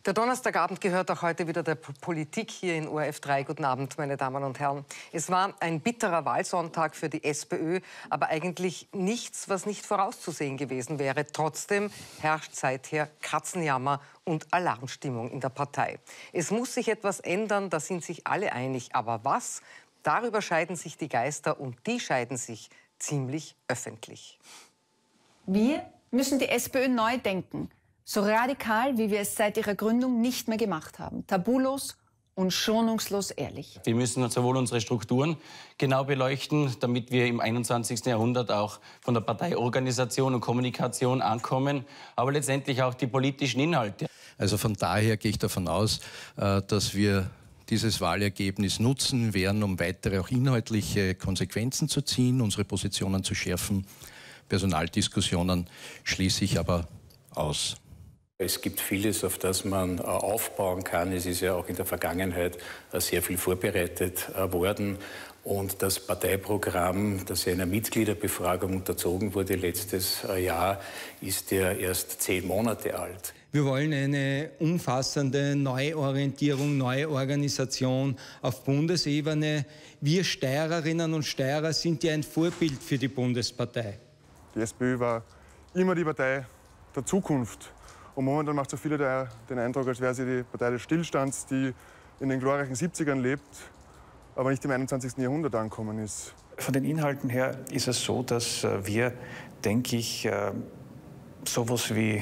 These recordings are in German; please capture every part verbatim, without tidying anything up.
Der Donnerstagabend gehört auch heute wieder der Politik hier in O R F drei. Guten Abend, meine Damen und Herren. Es war ein bitterer Wahlsonntag für die SPÖ, aber eigentlich nichts, was nicht vorauszusehen gewesen wäre. Trotzdem herrscht seither Katzenjammer und Alarmstimmung in der Partei. Es muss sich etwas ändern, da sind sich alle einig. Aber was? Darüber scheiden sich die Geister und die scheiden sich ziemlich öffentlich. Wir müssen die SPÖ neu denken. So radikal, wie wir es seit ihrer Gründung nicht mehr gemacht haben. Tabulos und schonungslos ehrlich. Wir müssen sowohl unsere Strukturen genau beleuchten, damit wir im einundzwanzigsten Jahrhundert auch von der Parteiorganisation und Kommunikation ankommen, aber letztendlich auch die politischen Inhalte. Also von daher gehe ich davon aus, dass wir dieses Wahlergebnis nutzen werden, um weitere auch inhaltliche Konsequenzen zu ziehen, unsere Positionen zu schärfen. Personaldiskussionen schließe ich aber aus. Es gibt vieles, auf das man aufbauen kann. Es ist ja auch in der Vergangenheit sehr viel vorbereitet worden. Und das Parteiprogramm, das ja einer Mitgliederbefragung unterzogen wurde letztes Jahr, ist ja erst zehn Monate alt. Wir wollen eine umfassende Neuorientierung, Neuorganisation auf Bundesebene. Wir Steirerinnen und Steirer sind ja ein Vorbild für die Bundespartei. Die SPÖ war immer die Partei der Zukunft. Und momentan macht so viele der, den Eindruck, als wäre sie die Partei des Stillstands, die in den glorreichen siebzigern lebt, aber nicht im einundzwanzigsten Jahrhundert angekommen ist. Von den Inhalten her ist es so, dass wir, denke ich, sowas wie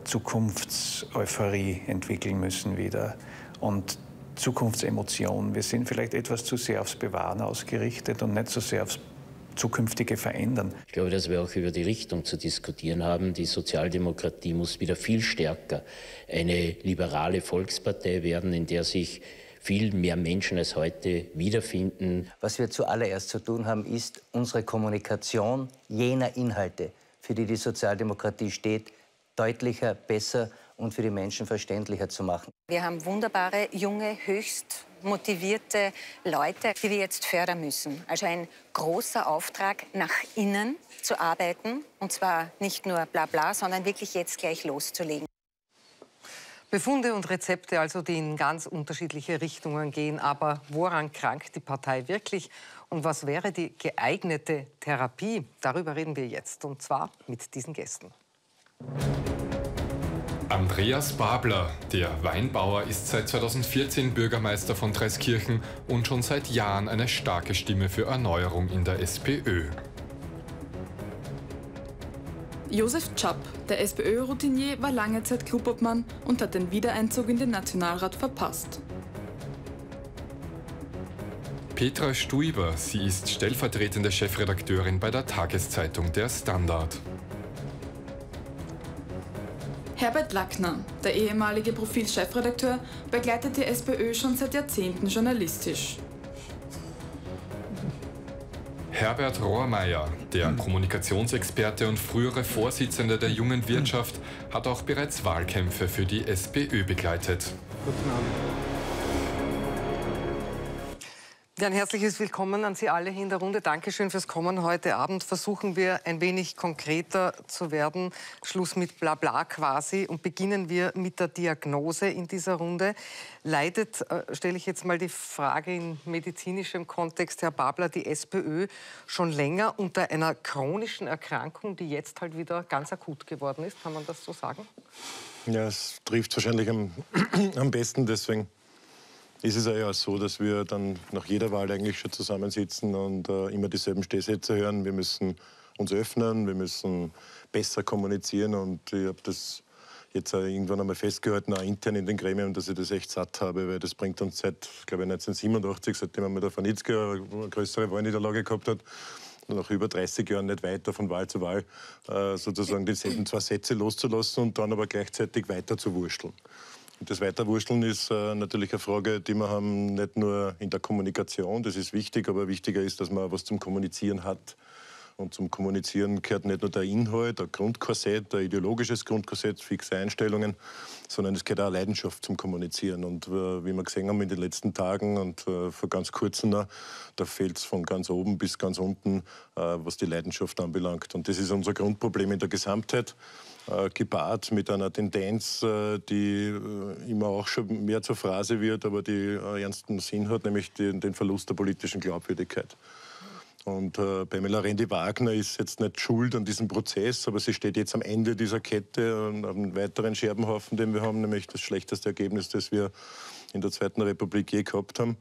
Zukunftseuphorie entwickeln müssen wieder und Zukunftsemotionen. Wir sind vielleicht etwas zu sehr aufs Bewahren ausgerichtet und nicht so sehr aufs zukünftige verändern. Ich glaube, dass wir auch über die Richtung zu diskutieren haben. Die Sozialdemokratie muss wieder viel stärker eine liberale Volkspartei werden, in der sich viel mehr Menschen als heute wiederfinden. Was wir zuallererst zu tun haben, ist unsere Kommunikation jener Inhalte, für die die Sozialdemokratie steht, deutlicher, besser und für die Menschen verständlicher zu machen. Wir haben wunderbare, junge, höchst motivierte Leute, die wir jetzt fördern müssen. Also ein großer Auftrag, nach innen zu arbeiten. Und zwar nicht nur bla bla, sondern wirklich jetzt gleich loszulegen. Befunde und Rezepte also, die in ganz unterschiedliche Richtungen gehen. Aber woran krankt die Partei wirklich? Und was wäre die geeignete Therapie? Darüber reden wir jetzt. Und zwar mit diesen Gästen. Andreas Babler, der Weinbauer, ist seit zweitausendvierzehn Bürgermeister von Treskirchen und schon seit Jahren eine starke Stimme für Erneuerung in der SPÖ. Josef Czapp, der SPÖ-Routinier, war lange Zeit Clubobmann und hat den Wiedereinzug in den Nationalrat verpasst. Petra Stuiber, sie ist stellvertretende Chefredakteurin bei der Tageszeitung Der Standard. Herbert Lackner, der ehemalige Profil-Chefredakteur, begleitet die SPÖ schon seit Jahrzehnten journalistisch. Herbert Rohrmeier, der Kommunikationsexperte und frühere Vorsitzende der Jungen Wirtschaft, hat auch bereits Wahlkämpfe für die SPÖ begleitet. Guten Abend. Ja, ein herzliches Willkommen an Sie alle hier in der Runde. Dankeschön fürs Kommen. Heute Abend versuchen wir ein wenig konkreter zu werden. Schluss mit Blabla quasi. Und beginnen wir mit der Diagnose in dieser Runde. Leidet, äh, stelle ich jetzt mal die Frage in medizinischem Kontext, Herr Babler, die SPÖ schon länger unter einer chronischen Erkrankung, die jetzt halt wieder ganz akut geworden ist? Kann man das so sagen? Ja, es trifft wahrscheinlich am, am besten. Deswegen ist es ja so, dass wir dann nach jeder Wahl eigentlich schon zusammensitzen und äh, immer dieselben Stehsätze hören. Wir müssen uns öffnen, wir müssen besser kommunizieren. Und ich habe das jetzt äh, irgendwann einmal festgehalten, auch intern in den Gremien, dass ich das echt satt habe, weil das bringt uns seit, glaube ich, neunzehnhundertsiebenundachtzig, seitdem man der Vanitzky eine größere Wahlniederlage gehabt hat, nach über dreißig Jahren nicht weiter von Wahl zu Wahl äh, sozusagen dieselben zwei Sätze loszulassen und dann aber gleichzeitig weiter zu wursteln. Und das Weiterwurschteln ist äh, natürlich eine Frage, die wir haben, nicht nur in der Kommunikation, das ist wichtig, aber wichtiger ist, dass man was zum Kommunizieren hat. Und zum Kommunizieren gehört nicht nur der Inhalt, ein Grundkorsett, ein ideologisches Grundkorsett, fixe Einstellungen, sondern es gehört auch eine Leidenschaft zum Kommunizieren. Und äh, wie wir gesehen haben in den letzten Tagen und äh, vor ganz kurzem noch, da fehlt es von ganz oben bis ganz unten, äh, was die Leidenschaft anbelangt. Und das ist unser Grundproblem in der Gesamtheit. äh, gepaart mit einer Tendenz, äh, die äh, immer auch schon mehr zur Phrase wird, aber die äh, ernsten Sinn hat, nämlich die, den Verlust der politischen Glaubwürdigkeit. Und äh, Pamela Rendi-Wagner ist jetzt nicht schuld an diesem Prozess, aber sie steht jetzt am Ende dieser Kette und auf einem weiteren Scherbenhaufen, den wir haben, nämlich das schlechteste Ergebnis, das wir in der Zweiten Republik je gehabt haben.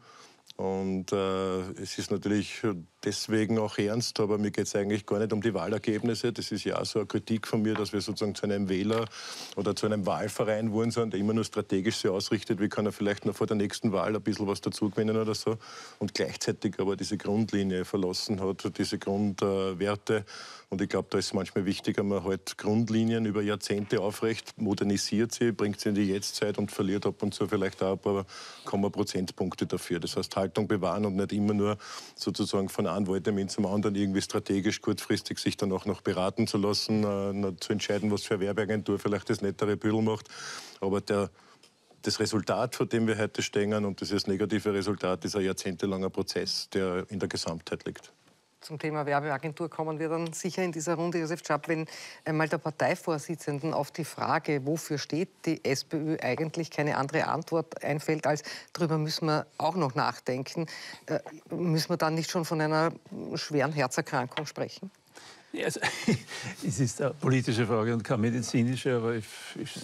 Und äh, es ist natürlich deswegen auch ernst, aber mir geht es eigentlich gar nicht um die Wahlergebnisse. Das ist ja auch so eine Kritik von mir, dass wir sozusagen zu einem Wähler oder zu einem Wahlverein wurden sind, der immer nur strategisch sich ausrichtet, wie kann er vielleicht noch vor der nächsten Wahl ein bisschen was dazugewinnen oder so. Und gleichzeitig aber diese Grundlinie verlassen hat, diese Grundwerte. Äh, Und ich glaube, da ist es manchmal wichtiger, man halt Grundlinien über Jahrzehnte aufrecht, modernisiert sie, bringt sie in die Jetztzeit und verliert ab und zu vielleicht auch ein paar Komma Prozentpunkte dafür. Das heißt, Haltung bewahren und nicht immer nur sozusagen von einem Wahltermin zum anderen irgendwie strategisch kurzfristig sich dann auch noch beraten zu lassen, äh, zu entscheiden, was für eine Werbeagentur vielleicht das nettere Büdel macht. Aber der, das Resultat, vor dem wir heute stehen, und dieses negative Resultat, ist ein jahrzehntelanger Prozess, der in der Gesamtheit liegt. Zum Thema Werbeagentur kommen wir dann sicher in dieser Runde. Josef Schaap, wenn einmal der Parteivorsitzenden auf die Frage, wofür steht die SPÖ eigentlich, keine andere Antwort einfällt, als darüber müssen wir auch noch nachdenken, äh, müssen wir dann nicht schon von einer schweren Herzerkrankung sprechen? Ja, also, es ist eine politische Frage und keine medizinische, aber es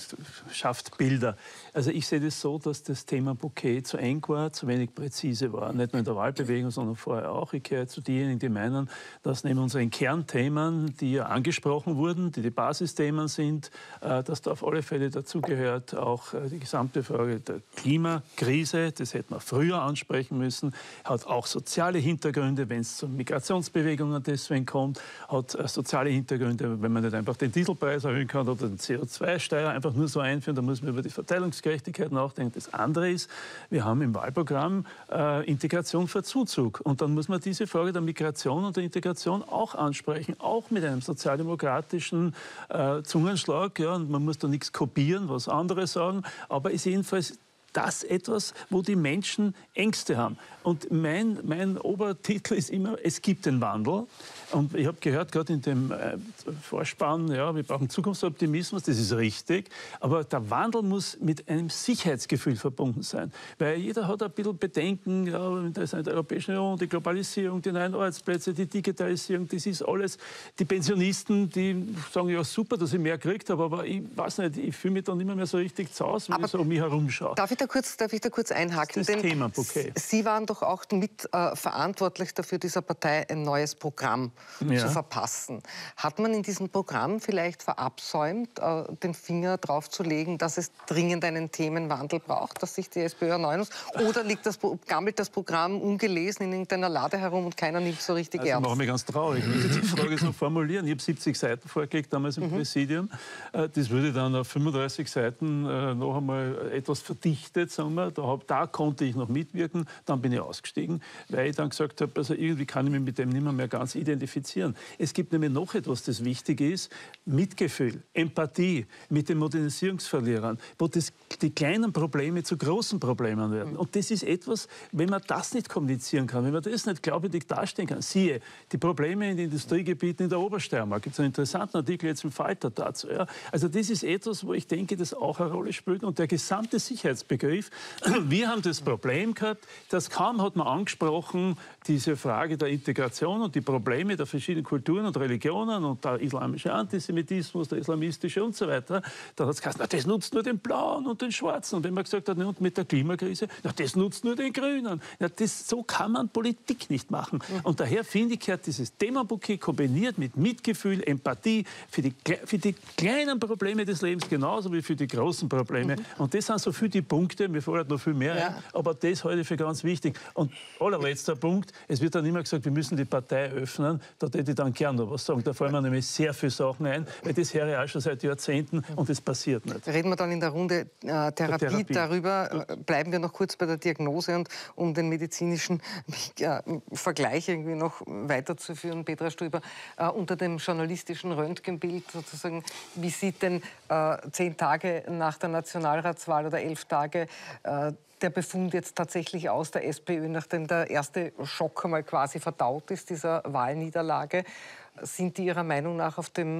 schafft Bilder. Also ich sehe das so, dass das Thema Bouquet zu eng war, zu wenig präzise war. Nicht nur in der Wahlbewegung, sondern vorher auch. Ich gehöre zu denjenigen, die meinen, dass neben unseren Kernthemen, die ja angesprochen wurden, die die Basisthemen sind, dass da auf alle Fälle dazugehört auch die gesamte Frage der Klimakrise. Das hätte man früher ansprechen müssen. Hat auch soziale Hintergründe, wenn es zu Migrationsbewegungen deswegen kommt. Hat soziale Hintergründe, wenn man nicht einfach den Dieselpreis erhöhen kann oder den C O zwei Steuer einfach nur so einführen, dann muss man über die Verteilungsgerechtigkeit nachdenken. Das andere ist, wir haben im Wahlprogramm äh, Integration vor Zuzug. Und dann muss man diese Frage der Migration und der Integration auch ansprechen, auch mit einem sozialdemokratischen äh, Zungenschlag. Ja, und man muss da nichts kopieren, was andere sagen, aber ist jedenfalls das etwas, wo die Menschen Ängste haben. Und mein, mein Obertitel ist immer, es gibt den Wandel. Und ich habe gehört, gerade in dem äh, Vorspann, ja, wir brauchen Zukunftsoptimismus, das ist richtig. Aber der Wandel muss mit einem Sicherheitsgefühl verbunden sein. Weil jeder hat ein bisschen Bedenken, ja, da ist eine Europäische Union, die Globalisierung, die neuen Arbeitsplätze, die Digitalisierung, das ist alles. Die Pensionisten, die sagen, ja super, dass ich mehr gekriegt habe, aber ich weiß nicht, ich fühle mich dann immer mehr so richtig zu Hause, wenn aber ich so um mich herumschaue. Darf ich da kurz, darf ich da kurz einhaken? Das ist das Thema Bouquet. Sie waren doch auch mit äh, verantwortlich dafür, dieser Partei ein neues Programm ja. zu verpassen. Hat man in diesem Programm vielleicht verabsäumt, äh, den Finger drauf zu legen, dass es dringend einen Themenwandel braucht, dass sich die SPÖ erneuern muss? Oder liegt das, gammelt das Programm ungelesen in irgendeiner Lade herum und keiner nimmt es so richtig also, ernst? Das macht mich ganz traurig. Ich muss die Frage so formulieren. Ich habe siebzig Seiten vorgelegt damals im mhm. Präsidium. Das würde dann auf fünfunddreißig Seiten äh, noch einmal etwas verdichtet, sagen wir. Da, hab, da konnte ich noch mitwirken. Dann bin ich ausgestiegen, weil ich dann gesagt habe, also irgendwie kann ich mich mit dem nicht mehr, mehr ganz identifizieren. Es gibt nämlich noch etwas, das wichtig ist. Mitgefühl, Empathie mit den Modernisierungsverlierern, wo das, die kleinen Probleme zu großen Problemen werden. Und das ist etwas, wenn man das nicht kommunizieren kann, wenn man das nicht glaubwürdig darstellen kann. Siehe, die Probleme in den Industriegebieten in der Obersteiermark. Gibt es einen interessanten Artikel jetzt im Falter dazu. Ja? Also das ist etwas, wo ich denke, das auch eine Rolle spielt. Und der gesamte Sicherheitsbegriff. Wir haben das Problem gehabt, dass kaum hat man angesprochen, diese Frage der Integration und die Probleme der verschiedenen Kulturen und Religionen und der islamische Antisemitismus, der islamistische und so weiter. Da hat es gesagt, na, das nutzt nur den Blauen und den Schwarzen. Und wenn man gesagt hat, na, und mit der Klimakrise, na, das nutzt nur den Grünen. Ja, das, so kann man Politik nicht machen. Mhm. Und daher finde ich, hat dieses Themabouquet kombiniert mit Mitgefühl, Empathie für die, für die kleinen Probleme des Lebens genauso wie für die großen Probleme. Mhm. Und das sind so viele die Punkte, mir fällt noch viel mehr ja. ein, aber das halte ich für ganz wichtig. Und allerletzter Punkt, es wird dann immer gesagt, wir müssen die Partei öffnen, da hätte ich dann gern noch was sagen. Da fallen mir nämlich sehr viele Sachen ein, weil das höre ich auch schon seit Jahrzehnten und das passiert nicht. Reden wir dann in der Runde äh, Therapie, Therapie darüber. Gut. Bleiben wir noch kurz bei der Diagnose und um den medizinischen äh, Vergleich irgendwie noch weiterzuführen, Petra Stüber, äh, unter dem journalistischen Röntgenbild sozusagen, wie sieht denn äh, zehn Tage nach der Nationalratswahl oder elf Tage äh, der Befund jetzt tatsächlich aus der SPÖ, nachdem der erste Schock einmal quasi verdaut ist, dieser Wahlniederlage? Sind die Ihrer Meinung nach auf dem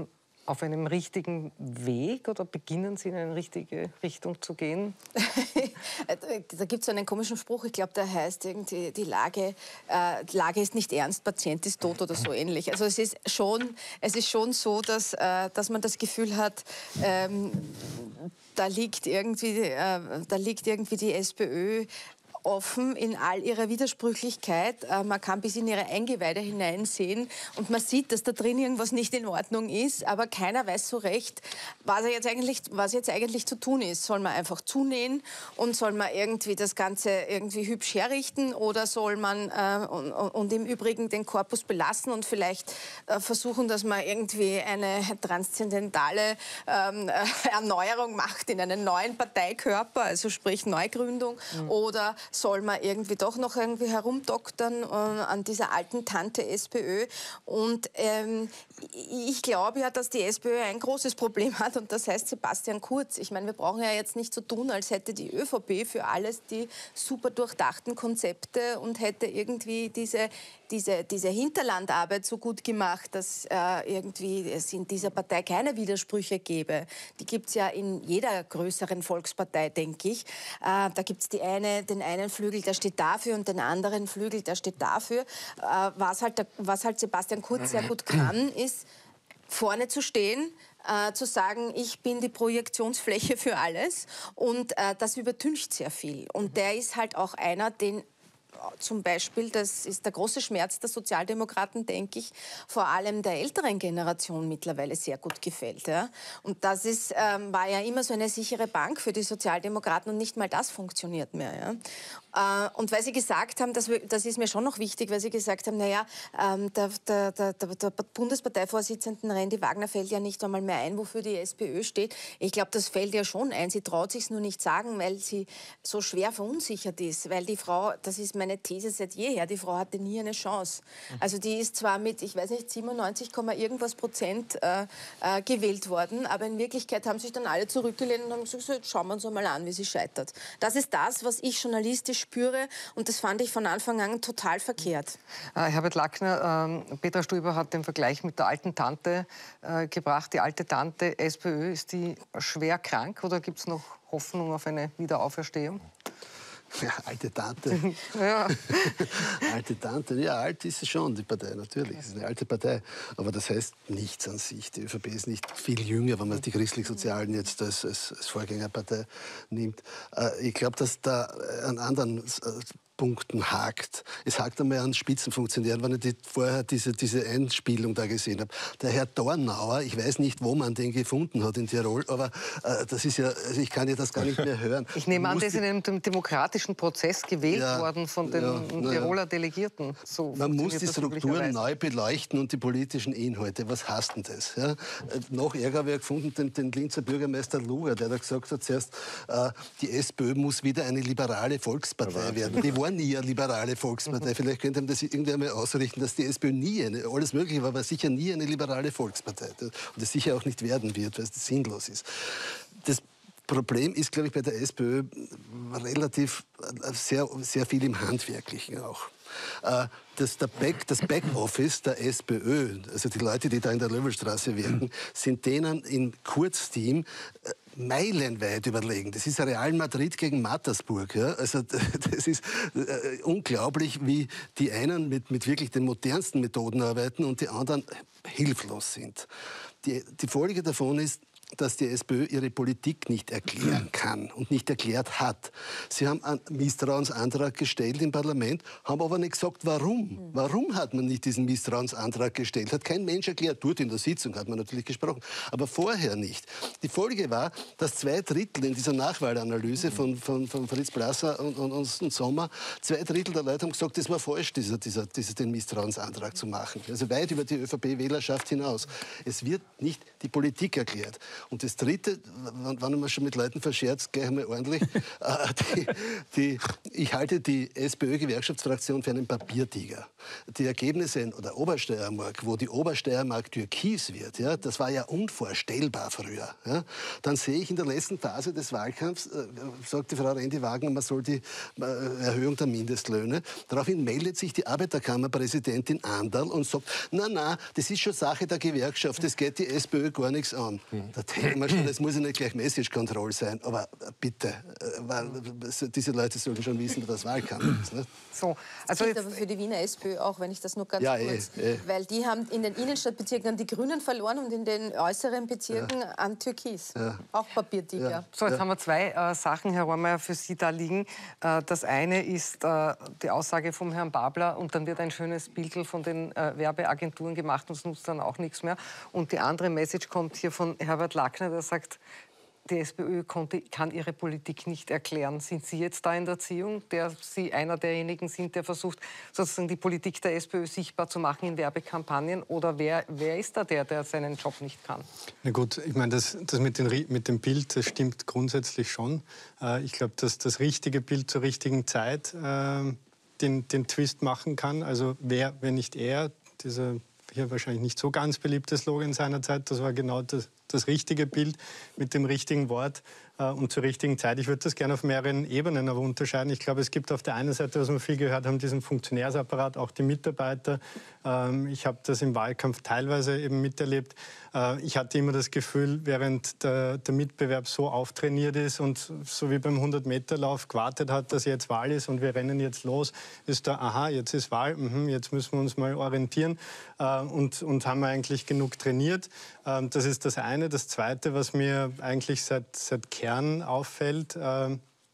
auf einem richtigen Weg oder beginnen Sie in eine richtige Richtung zu gehen? Da gibt es so einen komischen Spruch, ich glaube, der heißt irgendwie, die Lage, äh, die Lage ist nicht ernst, Patient ist tot oder so ähnlich. Also es ist schon, es ist schon so, dass, äh, dass man das Gefühl hat, ähm, da liegt irgendwie, äh, da liegt irgendwie die SPÖ offen in all ihrer Widersprüchlichkeit. Äh, man kann bis in ihre Eingeweide hineinsehen und man sieht, dass da drin irgendwas nicht in Ordnung ist, aber keiner weiß so recht, was, er jetzt eigentlich, was jetzt eigentlich zu tun ist. Soll man einfach zunähen und soll man irgendwie das Ganze irgendwie hübsch herrichten oder soll man äh, und, und im Übrigen den Korpus belassen und vielleicht äh, versuchen, dass man irgendwie eine transzendentale ähm, Erneuerung macht in einen neuen Parteikörper, also sprich Neugründung, mhm. oder soll man irgendwie doch noch irgendwie herumdoktern äh, an dieser alten Tante SPÖ. Und ähm, ich glaube ja, dass die SPÖ ein großes Problem hat und das heißt Sebastian Kurz. Ich meine, wir brauchen ja jetzt nicht so tun, als hätte die ÖVP für alles die super durchdachten Konzepte und hätte irgendwie diese, diese, diese Hinterlandarbeit so gut gemacht, dass äh, irgendwie es in dieser Partei keine Widersprüche gäbe. Die gibt es ja in jeder größeren Volkspartei, denke ich. Äh, da gibt es die eine, den einen Flügel, der steht dafür und den anderen Flügel, der steht dafür. Äh, was, halt der, was halt Sebastian Kurz sehr gut kann, ist vorne zu stehen, äh, zu sagen, ich bin die Projektionsfläche für alles und äh, das übertüncht sehr viel. Und der ist halt auch einer, den zum Beispiel, das ist der große Schmerz der Sozialdemokraten, denke ich, vor allem der älteren Generation mittlerweile sehr gut gefällt. Ja? Und das ist, ähm, war ja immer so eine sichere Bank für die Sozialdemokraten und nicht mal das funktioniert mehr. Ja? Äh, und weil Sie gesagt haben, das, das ist mir schon noch wichtig, weil Sie gesagt haben, naja, ähm, der, der, der, der Bundesparteivorsitzenden Randy Wagner fällt ja nicht einmal mehr ein, wofür die SPÖ steht. Ich glaube, das fällt ja schon ein. Sie traut sich nur nicht sagen, weil sie so schwer verunsichert ist. Weil die Frau, das ist meine These seit jeher, die Frau hatte nie eine Chance. Also die ist zwar mit, ich weiß nicht, siebenundneunzig, irgendwas Prozent äh, äh, gewählt worden, aber in Wirklichkeit haben sich dann alle zurückgelehnt und haben gesagt, so, jetzt schauen wir uns einmal an, wie sie scheitert. Das ist das, was ich journalistisch spüre und das fand ich von Anfang an total verkehrt. Äh, Herbert Lackner, äh, Petra Stuiber hat den Vergleich mit der alten Tante äh, gebracht. Die alte Tante SPÖ, ist die schwer krank oder gibt es noch Hoffnung auf eine Wiederauferstehung? Ja, alte Tante. Ja. Alte Tante, ja, alt ist sie schon, die Partei, natürlich. Es ist eine alte Partei. Aber das heißt nichts an sich. Die ÖVP ist nicht viel jünger, wenn man die Christlich-Sozialen jetzt als, als, als Vorgängerpartei nimmt. Äh, ich glaube, dass da an anderen äh, Punkten hakt. Es hakt einmal an Spitzenfunktionären, wenn ich die, vorher diese, diese Einspielung da gesehen habe. Der Herr Dornauer, ich weiß nicht, wo man den gefunden hat in Tirol, aber äh, das ist ja, also ich kann ja das gar nicht mehr hören. Ich nehme an, der ist in einem demokratischen Prozess gewählt ja, worden von den ja, Tiroler ja. Delegierten. So man muss die Strukturen neu beleuchten und die politischen Inhalte. Was heißt denn das? Ja? Noch ärger habe ich gefunden, den, den Linzer Bürgermeister Luger, der da gesagt hat zuerst, äh, die SPÖ muss wieder eine liberale Volkspartei werden. Die war nie eine liberale Volkspartei. Mhm. Vielleicht könnte man das irgendwie einmal ausrichten, dass die SPÖ nie, eine, alles Mögliche war, aber sicher nie eine liberale Volkspartei. Und das sicher auch nicht werden wird, weil es sinnlos ist. Das Problem ist, glaube ich, bei der SPÖ relativ sehr, sehr viel im Handwerklichen auch. Das, der Back, das Backoffice der SPÖ, also die Leute, die da in der Löwelstraße wirken, sind denen im Kurzteam meilenweit überlegen. Das ist Real Madrid gegen Mattersburg. Ja? Also das ist äh, unglaublich, wie die einen mit, mit wirklich den modernsten Methoden arbeiten und die anderen hilflos sind. Die, die Folge davon ist, dass die SPÖ ihre Politik nicht erklären kann und nicht erklärt hat. Sie haben einen Misstrauensantrag gestellt im Parlament, haben aber nicht gesagt, warum. Warum hat man nicht diesen Misstrauensantrag gestellt? Hat kein Mensch erklärt. Dort in der Sitzung hat man natürlich gesprochen, aber vorher nicht. Die Folge war, dass zwei Drittel in dieser Nachwahlanalyse von, von, von Fritz Blasser und, und, und Sommer, zwei Drittel der Leute haben gesagt, das war falsch, dieser, dieser, dieser, den Misstrauensantrag zu machen. Also weit über die ÖVP-Wählerschaft hinaus. Es wird nicht die Politik erklärt. Und das Dritte, wenn man schon mit Leuten verscherzt, gleich einmal ordentlich, die, die, ich halte die SPÖ-Gewerkschaftsfraktion für einen Papiertiger. Die Ergebnisse in der Obersteiermark, wo die Obersteiermark türkis wird, ja, das war ja unvorstellbar früher. Ja. Dann sehe ich in der letzten Phase des Wahlkampfs, äh, sagte Frau Rendi-Wagner, man soll die äh, Erhöhung der Mindestlöhne. Daraufhin meldet sich die Arbeiterkammerpräsidentin Anderl und sagt, na, na, das ist schon Sache der Gewerkschaft, das geht die SPÖ gar nichts an. Mhm. Da denke ich mir schon, das muss ja nicht gleich Message Control sein, aber bitte, weil diese Leute sollten schon wissen, was Wahlkampf ist. Ne? So, also das gilt aber für die Wiener SPÖ auch, wenn ich das nur ganz ja, kurz, eh, eh. weil die haben in den Innenstadtbezirken an die Grünen verloren und in den äußeren Bezirken ja. an Türkis. Ja. Auch Papiertiger. Ja. So, jetzt ja. haben wir zwei äh, Sachen, Herr Rohrmeier, für Sie da liegen. Äh, das eine ist äh, die Aussage vom Herrn Babler und dann wird ein schönes Bild von den äh, Werbeagenturen gemacht und es nutzt dann auch nichts mehr. Und die andere Message kommt hier von Herbert Lackner, der sagt, die SPÖ konnte, kann ihre Politik nicht erklären. Sind Sie jetzt da in der Erziehung, der Sie einer derjenigen sind, der versucht, sozusagen die Politik der SPÖ sichtbar zu machen in Werbekampagnen? Oder wer, wer ist da der, der seinen Job nicht kann? Na gut, ich meine, das, das mit, den, mit dem Bild, das stimmt grundsätzlich schon. Äh, ich glaube, dass das richtige Bild zur richtigen Zeit äh, den, den Twist machen kann. Also wer, wenn nicht er, dieser hier wahrscheinlich nicht so ganz beliebte Slogan seiner Zeit, das war genau das, das richtige Bild mit dem richtigen Wort äh, und zur richtigen Zeit. Ich würde das gerne auf mehreren Ebenen aber unterscheiden. Ich glaube, es gibt auf der einen Seite, was wir viel gehört haben, diesen Funktionärsapparat, auch die Mitarbeiter. Ähm, ich habe das im Wahlkampf teilweise eben miterlebt. Äh, ich hatte immer das Gefühl, während der, der Mitbewerb so auftrainiert ist und so wie beim hundert-Meter-Lauf gewartet hat, dass jetzt Wahl ist und wir rennen jetzt los, ist da, aha, jetzt ist Wahl, mh, jetzt müssen wir uns mal orientieren äh, und, und haben wir eigentlich genug trainiert. Äh, das ist das eine. Das Zweite, was mir eigentlich seit, seit Kern auffällt, äh,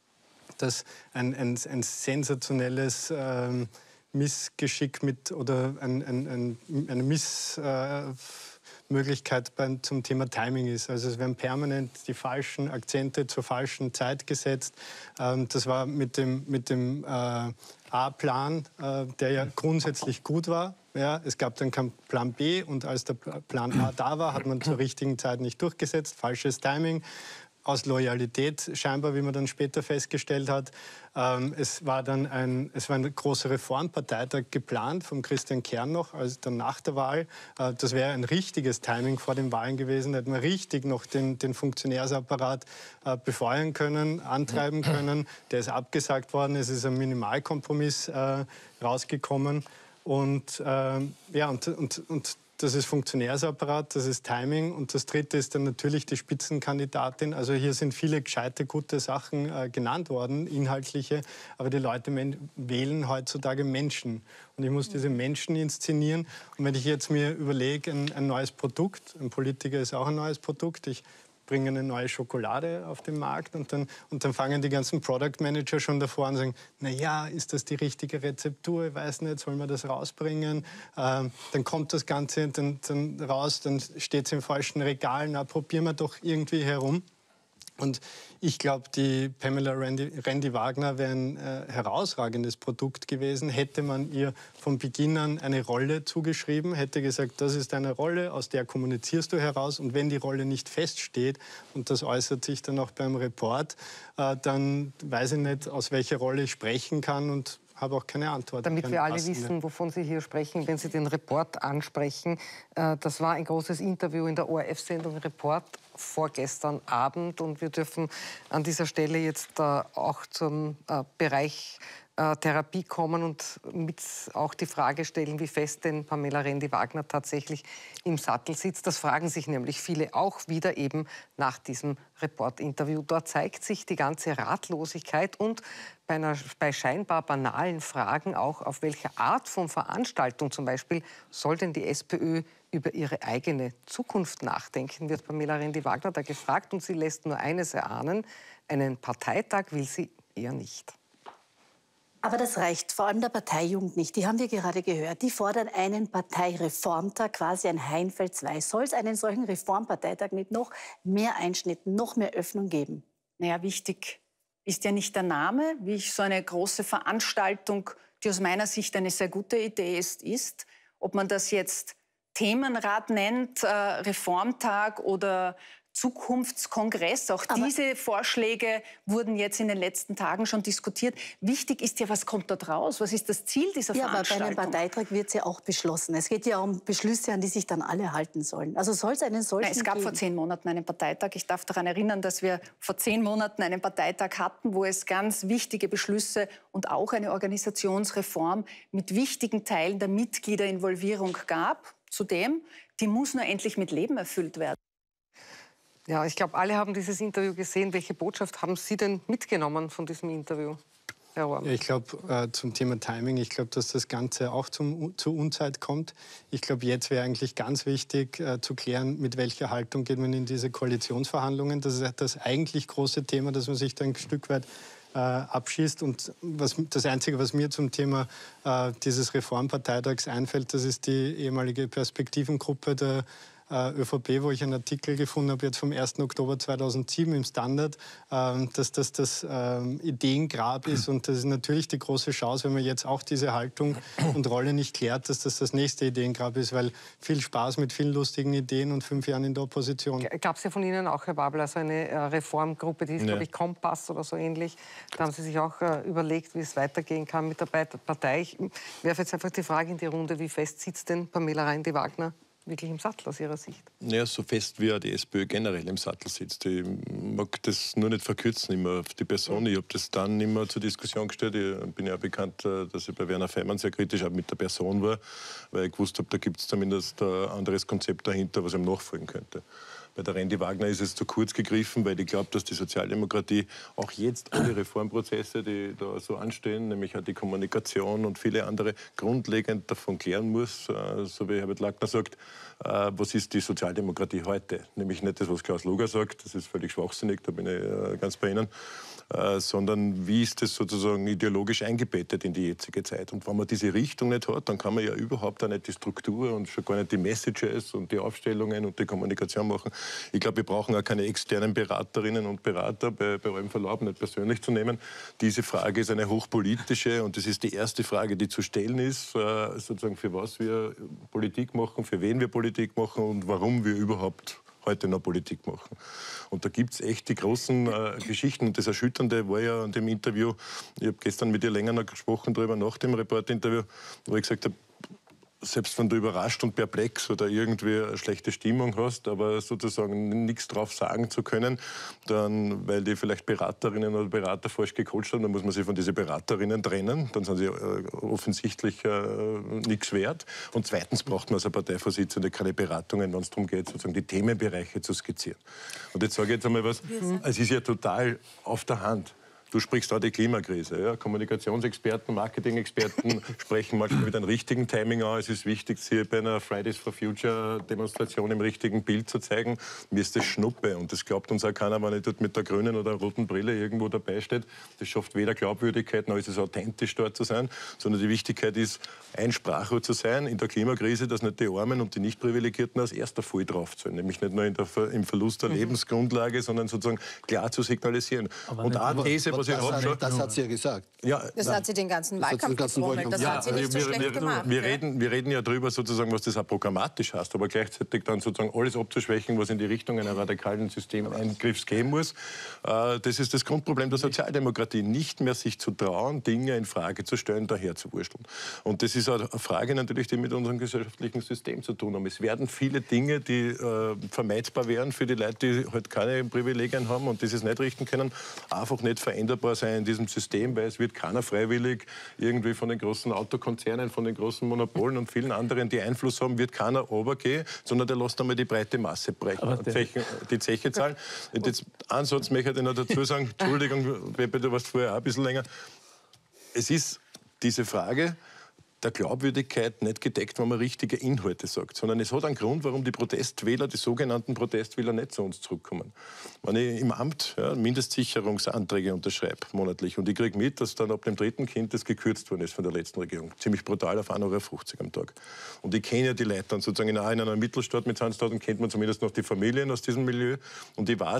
dass ein, ein, ein sensationelles äh, Missgeschick mit oder ein, ein, ein, eine Missmöglichkeit äh, zum Thema Timing ist. Also es werden permanent die falschen Akzente zur falschen Zeit gesetzt. Ähm, das war mit dem, mit dem äh, A-Plan, äh, der ja grundsätzlich gut war. Ja, es gab dann keinen Plan B und als der Plan A da war, hat man zur richtigen Zeit nicht durchgesetzt. Falsches Timing. Aus Loyalität scheinbar, wie man dann später festgestellt hat. Ähm, es war dann ein, es war ein großer Reformparteitag geplant von Christian Kern noch, also dann nach der Wahl. Äh, das wäre ein richtiges Timing vor den Wahlen gewesen. Da hätte man richtig noch den, den Funktionärsapparat äh, befeuern können, antreiben können. Der ist abgesagt worden. Es ist ein Minimalkompromiss äh, rausgekommen. Und, äh, ja, und, und, und das ist Funktionärsapparat, das ist Timing und das Dritte ist dann natürlich die Spitzenkandidatin. Also hier sind viele gescheite, gute Sachen äh, genannt worden, inhaltliche, aber die Leute wählen heutzutage Menschen. Und ich muss diese Menschen inszenieren. Und wenn ich jetzt mir überlege, ein, ein neues Produkt, ein Politiker ist auch ein neues Produkt, ich bringe eine neue Schokolade auf den Markt und dann, und dann fangen die ganzen Product Manager schon davor an und sagen, na ja, ist das die richtige Rezeptur, ich weiß nicht, soll man das rausbringen? Ähm, dann kommt das Ganze dann, dann raus, dann steht es im falschen Regal, na, probieren wir doch irgendwie herum. Und ich glaube, die Pamela Rendi-Wagner wäre ein äh, herausragendes Produkt gewesen, hätte man ihr von Beginn an eine Rolle zugeschrieben, hätte gesagt, das ist eine Rolle, aus der kommunizierst du heraus und wenn die Rolle nicht feststeht, und das äußert sich dann auch beim Report, äh, dann weiß ich nicht, aus welcher Rolle ich sprechen kann und habe auch keine Antwort. Damit wir alle wissen, wovon Sie hier sprechen, wenn Sie den Report ansprechen. Äh, das war ein großes Interview in der O R F-Sendung Report vorgestern Abend. Und wir dürfen an dieser Stelle jetzt äh, auch zum äh, Bereich äh, Therapie kommen und mit auch die Frage stellen, wie fest denn Pamela Rendi-Wagner tatsächlich im Sattel sitzt. Das fragen sich nämlich viele auch wieder eben nach diesem Report-Interview. Dort zeigt sich die ganze Ratlosigkeit und bei, einer, bei scheinbar banalen Fragen auch, auf welche Art von Veranstaltung zum Beispiel soll denn die SPÖ über ihre eigene Zukunft nachdenken, wird Pamela Rendi-Wagner da gefragt. Und sie lässt nur eines erahnen, einen Parteitag will sie eher nicht. Aber das reicht vor allem der Parteijugend nicht. Die haben wir gerade gehört. Die fordern einen Parteireformtag, quasi ein Heinfeld zwei. Soll es einen solchen Reformparteitag mit noch mehr Einschnitten, noch mehr Öffnung geben? Naja, wichtig ist ja nicht der Name, wie ich so eine große Veranstaltung, die aus meiner Sicht eine sehr gute Idee ist, ist. Ob man das jetzt Themenrat nennt, äh, Reformtag oder Zukunftskongress. Auch Aber diese Vorschläge wurden jetzt in den letzten Tagen schon diskutiert. Wichtig ist ja, was kommt dort raus? Was ist das Ziel dieser ja, Veranstaltung? Aber bei einem Parteitag wird es ja auch beschlossen. Es geht ja um Beschlüsse, an die sich dann alle halten sollen. Also soll es einen solchen Nein, es gab geben? vor zehn Monaten einen Parteitag. Ich darf daran erinnern, dass wir vor zehn Monaten einen Parteitag hatten, wo es ganz wichtige Beschlüsse und auch eine Organisationsreform mit wichtigen Teilen der Mitgliederinvolvierung gab. Zudem, die muss nur endlich mit Leben erfüllt werden. Ja, ich glaube, alle haben dieses Interview gesehen. Welche Botschaft haben Sie denn mitgenommen von diesem Interview, Herr Orban? Ja, ich glaube, äh, zum Thema Timing, ich glaube, dass das Ganze auch zum, zur Unzeit kommt. Ich glaube, jetzt wäre eigentlich ganz wichtig äh, zu klären, mit welcher Haltung geht man in diese Koalitionsverhandlungen. Das ist das eigentlich große Thema, dass man sich da ein Stück weit äh, abschießt. Und was, das Einzige, was mir zum Thema äh, dieses Reformparteitags einfällt, das ist die ehemalige Perspektivengruppe der ÖVP, wo ich einen Artikel gefunden habe, jetzt vom ersten Oktober zweitausendsieben im Standard, ähm, dass das das ähm, Ideengrab ist. Und das ist natürlich die große Chance, wenn man jetzt auch diese Haltung und Rolle nicht klärt, dass das das nächste Ideengrab ist, weil viel Spaß mit vielen lustigen Ideen und fünf Jahren in der Opposition. Gab es ja von Ihnen auch, Herr Babler, also eine äh, Reformgruppe, die ist, Ja. glaube ich, Kompass oder so ähnlich. Da haben Sie sich auch äh, überlegt, wie es weitergehen kann mit der Partei. Ich werfe jetzt einfach die Frage in die Runde, wie fest sitzt denn Pamela Rendi-Wagner wirklich im Sattel aus Ihrer Sicht? Ja, so fest wie die SPÖ generell im Sattel sitzt. Ich mag das nur nicht verkürzen immer auf die Person. Ich habe das dann immer zur Diskussion gestellt. Ich bin ja bekannt, dass ich bei Werner Feimann sehr kritisch auch mit der Person war, weil ich gewusst habe, da gibt es zumindest ein anderes Konzept dahinter, was ihm nachfolgen könnte. Bei der Rendi-Wagner ist es zu kurz gegriffen, weil ich glaube, dass die Sozialdemokratie auch jetzt alle Reformprozesse, die da so anstehen, nämlich auch die Kommunikation und viele andere, grundlegend davon klären muss, so wie Herbert Lackner sagt, was ist die Sozialdemokratie heute? Nämlich nicht das, was Klaus Luger sagt, das ist völlig schwachsinnig, da bin ich ganz bei Ihnen, sondern wie ist das sozusagen ideologisch eingebettet in die jetzige Zeit? Und wenn man diese Richtung nicht hat, dann kann man ja überhaupt auch nicht die Struktur und schon gar nicht die Messages und die Aufstellungen und die Kommunikation machen. Ich glaube, wir brauchen auch keine externen Beraterinnen und Berater, bei, bei allem Verlaub nicht persönlich zu nehmen. Diese Frage ist eine hochpolitische und das ist die erste Frage, die zu stellen ist, sozusagen für was wir Politik machen, für wen wir Politik machen und warum wir überhaupt heute noch Politik machen. Und da gibt es echt die großen äh, Geschichten. Und das Erschütternde war ja an dem Interview, ich habe gestern mit ihr länger noch gesprochen darüber, nach dem Reporterinterview, wo ich gesagt habe, selbst wenn du überrascht und perplex oder irgendwie eine schlechte Stimmung hast, aber sozusagen nichts drauf sagen zu können, dann, weil die vielleicht Beraterinnen oder Berater falsch gecoacht haben, dann muss man sich von diesen Beraterinnen trennen, dann sind sie äh, offensichtlich äh, nichts wert. Und zweitens braucht man als Parteivorsitzende keine Beratungen, wenn es darum geht, sozusagen die Themenbereiche zu skizzieren. Und jetzt sage ich jetzt einmal was, es ist ja total auf der Hand. Du sprichst auch die Klimakrise. Ja? Kommunikationsexperten, Marketing-Experten sprechen manchmal mit einem richtigen Timing an. Es ist wichtig, sie bei einer Fridays for Future Demonstration im richtigen Bild zu zeigen. Mir ist das Schnuppe. Und das glaubt uns auch keiner, wenn ich dort mit der grünen oder roten Brille irgendwo dabei steht. Das schafft weder Glaubwürdigkeit, noch ist es authentisch, dort zu sein. Sondern die Wichtigkeit ist, ein Sprachrohr zu sein in der Klimakrise, dass nicht die Armen und die Nicht-Privilegierten als erster voll drauf sind. Nämlich nicht nur in der, im Verlust der mhm. Lebensgrundlage, sondern sozusagen klar zu signalisieren. Aber und eine These, was das, hat, das hat sie ja gesagt. Ja, das nein. hat sie den ganzen das Wahlkampf gefrommelt. Das ja, hat sie nicht so wir, schlecht wir, gemacht. Wir reden, wir reden ja darüber, sozusagen, was das auch programmatisch heißt, aber gleichzeitig dann sozusagen alles abzuschwächen, was in die Richtung einer radikalen Systemeingriffs gehen muss. Äh, das ist das Grundproblem der Sozialdemokratie, nicht mehr sich zu trauen, Dinge in Frage zu stellen, daher zu wursteln. Und das ist auch eine Frage natürlich, die mit unserem gesellschaftlichen System zu tun haben. Es werden viele Dinge, die äh, vermeidbar wären für die Leute, die halt keine Privilegien haben und die es nicht richten können, einfach nicht veränderbar sein in diesem System, weil es wird keiner freiwillig irgendwie von den großen Autokonzernen, von den großen Monopolen und vielen anderen, die Einfluss haben, wird keiner runtergehen, sondern der lässt einmal die breite Masse brechen, Zeche, die Zeche zahlen. Und jetzt einen Satz möchte ich noch dazu sagen, Entschuldigung, Pepe, du warst vorher auch ein bisschen länger. Es ist diese Frage der Glaubwürdigkeit nicht gedeckt, wenn man richtige Inhalte sagt, sondern es hat einen Grund, warum die Protestwähler, die sogenannten Protestwähler, nicht zu uns zurückkommen. Wenn ich im Amt ja, Mindestsicherungsanträge unterschreibe, monatlich, und ich kriege mit, dass dann ab dem dritten Kind das gekürzt worden ist von der letzten Regierung, ziemlich brutal auf ein Euro fünfzig am Tag. Und ich kenne ja die Leute dann sozusagen in einer Mittelstadt mit zwanzigtausend, kennt man zumindest noch die Familien aus diesem Milieu, und ich weiß,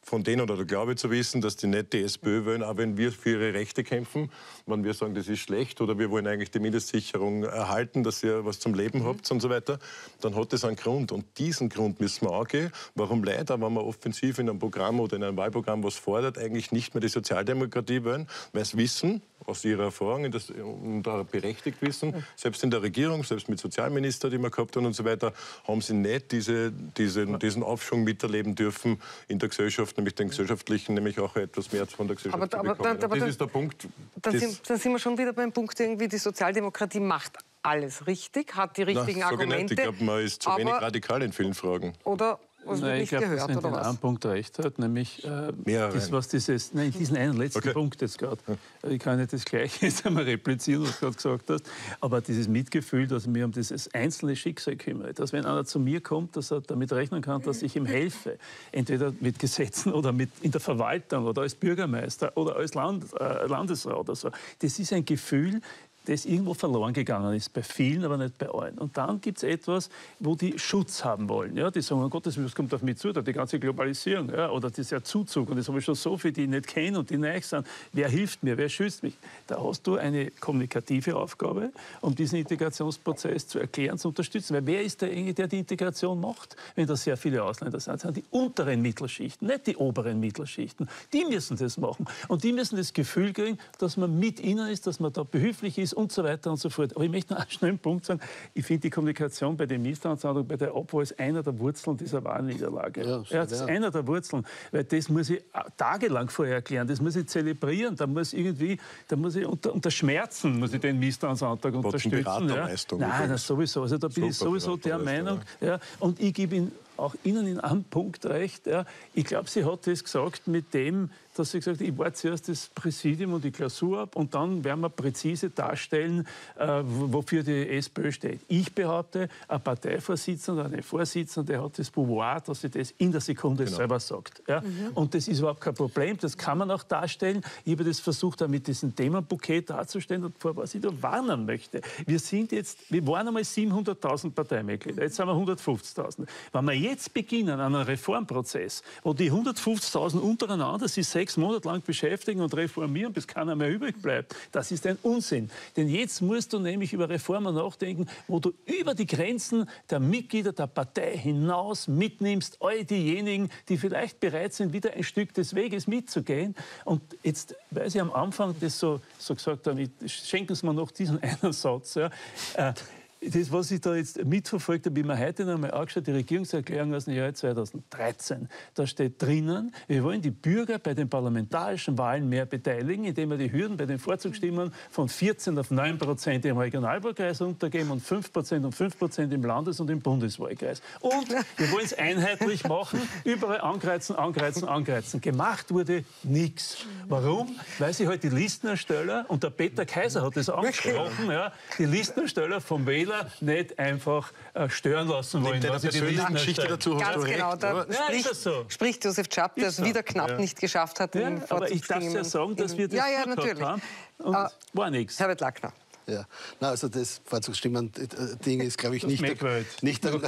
von denen, oder glaube ich zu wissen, dass die nicht die SPÖ wollen, auch wenn wir für ihre Rechte kämpfen, wenn wir sagen, das ist schlecht oder wir wollen eigentlich die Mindestsicherung erhalten, dass ihr was zum Leben mhm. habt und so weiter, dann hat das einen Grund. Und diesen Grund müssen wir angehen. Warum leider, wenn man offensiv in einem Programm oder in einem Wahlprogramm was fordert, eigentlich nicht mehr die Sozialdemokratie wollen, weil sie wissen, aus ihrer Erfahrung das, und auch berechtigt wissen, selbst in der Regierung, selbst mit Sozialminister, die wir gehabt haben und so weiter, haben sie nicht diese, diese, diesen Aufschwung miterleben dürfen in der Gesellschaft, nämlich den gesellschaftlichen, nämlich auch etwas mehr von der Gesellschaft aber, zu bekommen. Aber, aber, das ist der Punkt. Dann sind, dann sind wir schon wieder beim Punkt, irgendwie die Sozialdemokratie macht alles richtig, hat die richtigen Nein, Argumente. Ich glaube, man ist zu wenig radikal in vielen Fragen. Oder was nein, nicht ich glaube, gehört, dass oder man was? einen Punkt recht hat, nämlich äh, das, was dieses, nein, diesen einen letzten okay. Punkt jetzt gerade. Ich kann nicht das Gleiche jetzt einmal replizieren, was du gerade gesagt hast, aber dieses Mitgefühl, dass ich mich um dieses einzelne Schicksal kümmere, dass wenn einer zu mir kommt, dass er damit rechnen kann, dass ich ihm helfe, entweder mit Gesetzen oder mit in der Verwaltung oder als Bürgermeister oder als Land, äh, Landesrat oder so. Das ist ein Gefühl, das irgendwo verloren gegangen ist, bei vielen, aber nicht bei allen. Und dann gibt es etwas, wo die Schutz haben wollen. Ja, die sagen, oh Gott, das kommt auf mich zu, die ganze Globalisierung, ja, oder dieser Zuzug. Und das habe ich schon so viele, die ich nicht kenne und die neu sind. Wer hilft mir, wer schützt mich? Da hast du eine kommunikative Aufgabe, um diesen Integrationsprozess zu erklären, zu unterstützen. Weil wer ist derjenige, der die Integration macht, wenn da sehr viele Ausländer sind? Das sind die unteren Mittelschichten, nicht die oberen Mittelschichten. Die müssen das machen. Und die müssen das Gefühl kriegen, dass man mit ihnen ist, dass man da behilflich ist, und so weiter und so fort. Aber ich möchte noch einen schnellen Punkt sagen. Ich finde die Kommunikation bei den Misstrauensantrag, bei der Obwohl ist einer der Wurzeln dieser Wahlniederlage. Ja, ja, das ist einer der Wurzeln. Weil das muss ich tagelang vorher erklären. Das muss ich zelebrieren. Da muss irgendwie, da muss ich unter, unter Schmerzen muss ich den Misstrauensantrag unterstützen. Ja. Nein, das sowieso. Also da bin Super, ich sowieso der Meinung. Ja. Und ich gebe Ihnen auch Ihnen in einem Punkt recht. Ja. Ich glaube, sie hat das gesagt mit dem, dass sie gesagt hat, ich warte zuerst das Präsidium und die Klausur ab und dann werden wir präzise darstellen, äh, wofür die SPÖ steht. Ich behaupte, ein Parteivorsitzender, eine Vorsitzende, der hat das Pouvoir, dass sie das in der Sekunde genau. selber sagt. Ja? Mhm. Und das ist überhaupt kein Problem, das kann man auch darstellen. Ich habe das versucht, auch mit diesem Themenbouquet darzustellen und vor was ich da warnen möchte. Wir sind jetzt, wir waren einmal siebenhunderttausend Parteimitglieder, jetzt sind wir hundertfünfzigtausend. Wenn wir jetzt beginnen an einem Reformprozess, wo die hundertfünfzigtausend untereinander sich sechs Monate lang beschäftigen und reformieren, bis keiner mehr übrig bleibt. Das ist ein Unsinn. Denn jetzt musst du nämlich über Reformen nachdenken, wo du über die Grenzen der Mitglieder der Partei hinaus mitnimmst, all diejenigen, die vielleicht bereit sind, wieder ein Stück des Weges mitzugehen. Und jetzt, weil Sie am Anfang das so, so gesagt haben, schenken Sie mir noch diesen einen Satz, ja, äh, das, was ich da jetzt mitverfolgt habe, habe ich mir heute noch einmal angeschaut, die Regierungserklärung aus dem Jahr zweitausenddreizehn. Da steht drinnen, wir wollen die Bürger bei den parlamentarischen Wahlen mehr beteiligen, indem wir die Hürden bei den Vorzugsstimmen von vierzehn auf neun Prozent im Regionalwahlkreis untergeben und fünf Prozent und fünf Prozent im Landes- und im Bundeswahlkreis. Und wir wollen es einheitlich machen, überall angreizen, angreizen, angreizen. Gemacht wurde nichts. Warum? Weil sich halt die Listenersteller, und der Peter Kaiser hat das angesprochen, ja, die Listenersteller vom Wähler nicht einfach äh, stören lassen wollen. Deine persönliche Geschichte dazu hast Ganz du genau, recht. da Ja, spricht, so. spricht Josef Schapp, der es wieder knapp ja. nicht geschafft hat. Ja, aber ich darf ja sagen, dass wir das ja, ja, natürlich. haben. Und uh, war nichts. Herbert Lackner. Ja, na, also das Vorzugsstimmen-Ding ist, glaube ich, nicht der, nicht, der,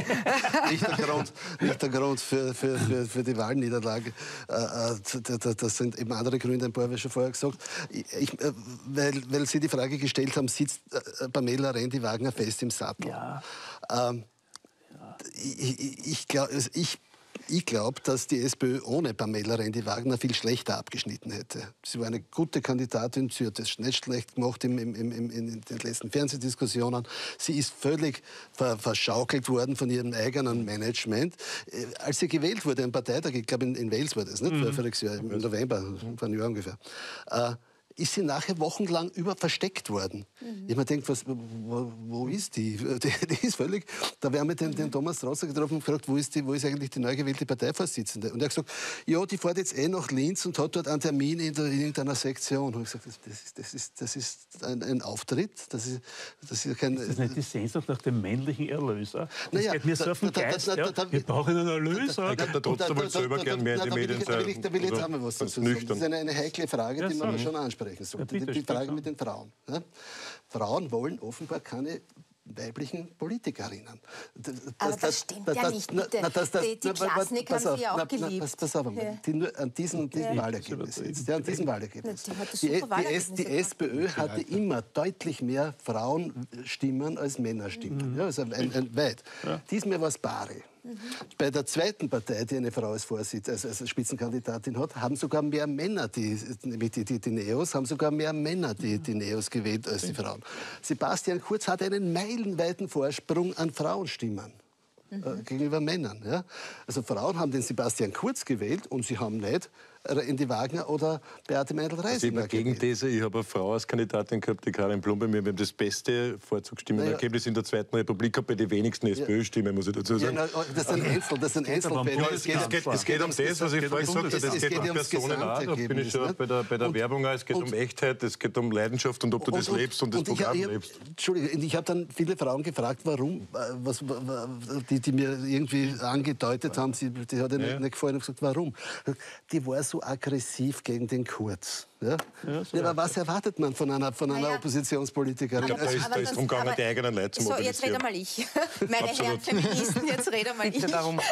nicht, der Grund, nicht der Grund für, für, für, für die Wahlniederlage. Das sind eben andere Gründe, ein paar habe ich schon vorher gesagt. Ich, weil, weil Sie die Frage gestellt haben, sitzt Pamela Rendi-Wagner fest im Sattel? Ja. Ähm, ja. Ich, ich glaube, ich Ich glaube, dass die SPÖ ohne Pamela Rendi-Wagner viel schlechter abgeschnitten hätte. Sie war eine gute Kandidatin, sie hat es nicht schlecht gemacht im, im, im, in den letzten Fernsehdiskussionen. Sie ist völlig ver, verschaukelt worden von ihrem eigenen Management. Als sie gewählt wurde, im Parteitag, ich glaube in, in Wales war das, nicht? Mhm. Voriges Jahr, im November, vor einem Jahr ungefähr, äh, ist sie nachher wochenlang über versteckt worden. Mhm. Ich mir denkt, was, wo, wo ist die? die? Die ist völlig. Da haben wir den, den Thomas Strasser getroffen und gefragt, wo ist, die, wo ist eigentlich die neu gewählte Parteivorsitzende? Und er hat gesagt, ja, die fährt jetzt eh nach Linz und hat dort einen Termin in, der, in irgendeiner Sektion. Und ich gesagt, das, das, ist, das, ist, das ist ein, ein Auftritt. Das ist, das ist, kein, ist das nicht die Sehnsucht nach dem männlichen Erlöser? Das naja, geht mir so auf den Geist. Da, da, da, da, wir brauchen einen Erlöser. Ich glaube, der Trotzdem wollte selber gerne mehr in die Medien sein. Da will ich jetzt einmal was dazu sagen. Das ist eine, eine heikle Frage, die man schon ansprechen sollte. Ja, die, die Frage mit den Frauen. Ja? Frauen wollen offenbar keine weiblichen Politikerinnen. Das, aber das, das stimmt das, ja das, nicht, bitte. Na, das, das, die die Klasnik haben Sie ja auch na, geliebt. Na, pass, pass auf, ja. die nur an diesem, diesem ja. Wahlergebnis jetzt. Ja, an diesem Wahlergebnis. Na, die, die, die, die SPÖ hatte immer deutlich mehr Frauenstimmen als Männerstimmen. Mhm. Ja, also ein, ein, weit. Ja. Diesmal war es Bari. Mhm. Bei der zweiten Partei, die eine Frau als, Vorsitz, als, als Spitzenkandidatin hat, haben sogar mehr Männer, die, die, die, die Neos, haben sogar mehr Männer, die, die Neos gewählt als die Frauen. Sebastian Kurz hat einen meilenweiten Vorsprung an Frauenstimmen. Mhm. Äh, gegenüber Männern. Ja? Also Frauen haben den Sebastian Kurz gewählt und sie haben nicht Indi Wagner oder Beate Meindl-Reisinger. Also Gegenthese, ich habe eine Frau als Kandidatin gehabt, die Karin Blum bei mir. Wir haben das beste Vorzugsstimmenergebnis naja. in der Zweiten Republik gehabt, bei den wenigsten ja. SPÖ-Stimmen, muss ich dazu sagen. Ja, na, das sind Einzel, das sind Einzelfälle. Ja, es, geht, es, geht, es geht um das, was ich vorhin gesagt habe. Es, es geht um Personen auch, da bin ich schon bei der, bei der und, Werbung auch. Es geht und, um Echtheit, es geht um Leidenschaft und ob du und, das und, lebst und das Programm ich, ich, lebst. Entschuldige, ich habe dann viele Frauen gefragt, warum, was, die, die mir irgendwie angedeutet haben, sie, die hat ihnen ja. nicht gefallen, und gesagt, warum. Die war so aggressiv gegen den Kurz. Ja? Ja, so ja, aber was erwartet man von einer, von einer naja. Oppositionspolitikerin? Ich glaube, da ist, da ist darum gegangen, die eigenen Leute zu mobilisieren. So, jetzt rede mal ich. Meine Herren Feministen, jetzt rede mal ich. Darum.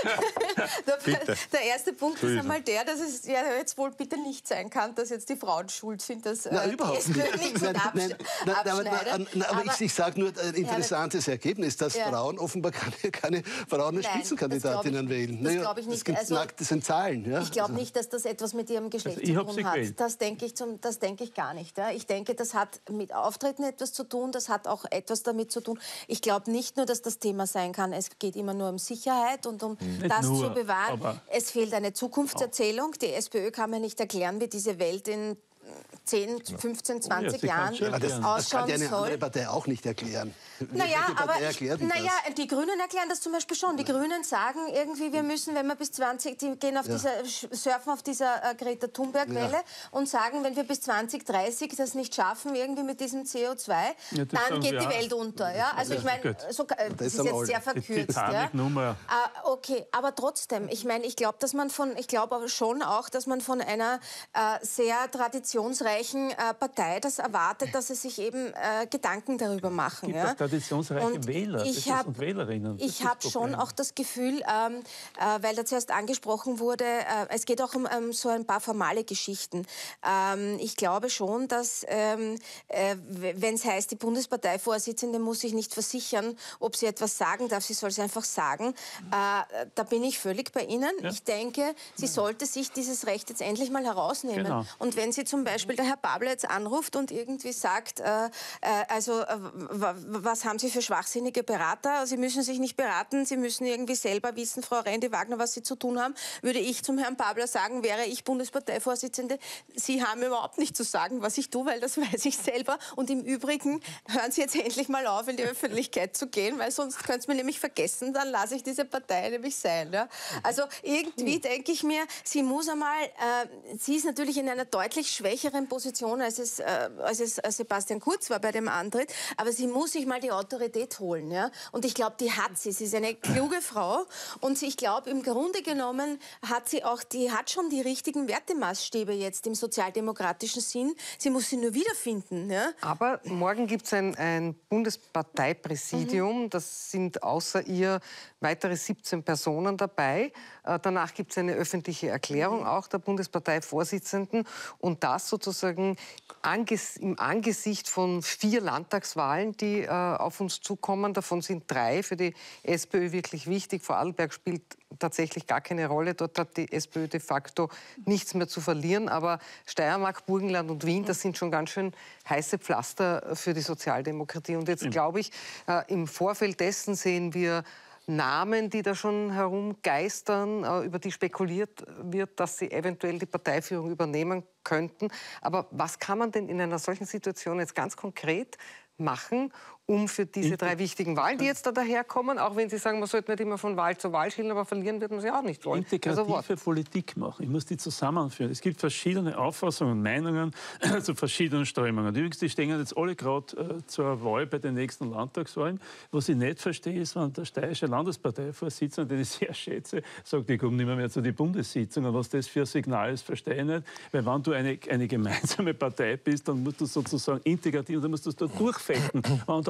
der, der erste Punkt ist einmal der, dass es ja jetzt wohl bitte nicht sein kann, dass jetzt die Frauen schuld sind, dass na, äh, überhaupt die nicht. nicht nein, nein, nein, aber, aber, aber ich, ich sage nur ein interessantes ja, Ergebnis, dass ja. Frauen offenbar keine, keine Frauen als Spitzenkandidatinnen das wählen. Das glaube ich nicht. Das, also, das sind Zahlen. Ja? Ich glaube nicht, dass das etwas mit ihrem Geschlecht also, zu tun hat. Gewählt. Das denke ich, zum, das denke ich gar nicht. Ja. Ich denke, das hat mit Auftreten etwas zu tun, das hat auch etwas damit zu tun. Ich glaube nicht nur, dass das Thema sein kann, es geht immer nur um Sicherheit und um nicht das nur, zu bewahren. Es fehlt eine Zukunftserzählung. Die SPÖ kann mir nicht erklären, wie diese Welt in zehn, fünfzehn, zwanzig ja, Jahren ja, das, das kann ja eine andere soll. Partei auch nicht erklären. Naja, aber ich, naja, die Grünen erklären das zum Beispiel schon. Die Grünen sagen irgendwie, wir müssen, wenn wir bis zwanzig, die gehen auf ja. dieser, surfen auf dieser äh, Greta Thunberg-Welle ja. und sagen, wenn wir bis zwanzig dreißig das nicht schaffen, irgendwie mit diesem C O zwei, ja, dann geht die ja. Welt unter. Ja? Also ich meine, so, äh, das, das ist jetzt sehr verkürzt. Ja? Äh, okay, aber trotzdem, ich meine, ich glaube, dass man von, ich glaube aber schon auch, dass man von einer äh, sehr traditionsreichen äh, Partei das erwartet, dass sie sich eben äh, Gedanken darüber machen. Ja? Traditionsreiche und Wähler ich hab, und Wählerinnen. Ich habe schon auch das Gefühl, ähm, äh, weil da zuerst angesprochen wurde, äh, es geht auch um, um so ein paar formale Geschichten. Ähm, ich glaube schon, dass ähm, äh, wenn es heißt, die Bundesparteivorsitzende muss sich nicht versichern, ob sie etwas sagen darf, sie soll es einfach sagen, äh, da bin ich völlig bei Ihnen. Ja. Ich denke, sie sollte sich dieses Recht jetzt endlich mal herausnehmen. Genau. Und wenn sie zum Beispiel der Herr Babler jetzt anruft und irgendwie sagt, äh, äh, also äh, was haben Sie für schwachsinnige Berater? Sie müssen sich nicht beraten, Sie müssen irgendwie selber wissen, Frau Rendi-Wagner, was Sie zu tun haben. Würde ich zum Herrn Babler sagen, wäre ich Bundesparteivorsitzende, Sie haben überhaupt nicht zu sagen, was ich tue, weil das weiß ich selber. Und im Übrigen hören Sie jetzt endlich mal auf, in die Öffentlichkeit zu gehen, weil sonst können Sie mir nämlich vergessen, dann lasse ich diese Partei nämlich sein. Ja? Also irgendwie denke ich mir, sie muss einmal, äh, sie ist natürlich in einer deutlich schwächeren Position, als es, äh, als es äh, Sebastian Kurz war bei dem Antritt, aber sie muss sich mal die Autorität holen. Ja? Und ich glaube, die hat sie. Sie ist eine kluge Frau und ich glaube, im Grunde genommen hat sie auch, die hat schon die richtigen Wertemaßstäbe jetzt im sozialdemokratischen Sinn. Sie muss sie nur wiederfinden. Ja? Aber morgen gibt es ein, ein Bundesparteipräsidium. Mhm. Das sind außer ihr weitere siebzehn Personen dabei. Äh, danach gibt es eine öffentliche Erklärung, auch der Bundesparteivorsitzenden. Und das sozusagen anges im Angesicht von vier Landtagswahlen, die äh, auf uns zukommen. Davon sind drei für die SPÖ wirklich wichtig. Vorarlberg spielt tatsächlich gar keine Rolle. Dort hat die SPÖ de facto nichts mehr zu verlieren. Aber Steiermark, Burgenland und Wien, das sind schon ganz schön heiße Pflaster für die Sozialdemokratie. Und jetzt glaube ich, äh, im Vorfeld dessen sehen wir Namen, die da schon herumgeistern, äh, über die spekuliert wird, dass sie eventuell die Parteiführung übernehmen könnten. Aber was kann man denn in einer solchen Situation jetzt ganz konkret machen, um für diese drei wichtigen Wahlen, die jetzt da daherkommen, auch wenn Sie sagen, man sollte nicht immer von Wahl zu Wahl schielen, aber verlieren wird man sie auch nicht wollen. Integrative also Politik machen. Ich muss die zusammenführen. Es gibt verschiedene Auffassungen und Meinungen zu verschiedenen Strömungen. Übrigens, die stehen jetzt alle gerade äh, zur Wahl bei den nächsten Landtagswahlen. Was ich nicht verstehe, ist, wenn der steirische Landesparteivorsitzende, den ich sehr schätze, sagt, ich komme nicht mehr, mehr zu den Bundessitzungen. Was das für ein Signal ist, verstehe ich nicht. Weil wenn du eine, eine gemeinsame Partei bist, dann musst du sozusagen integrativ, dann musst du es da durchfechten. Wenn der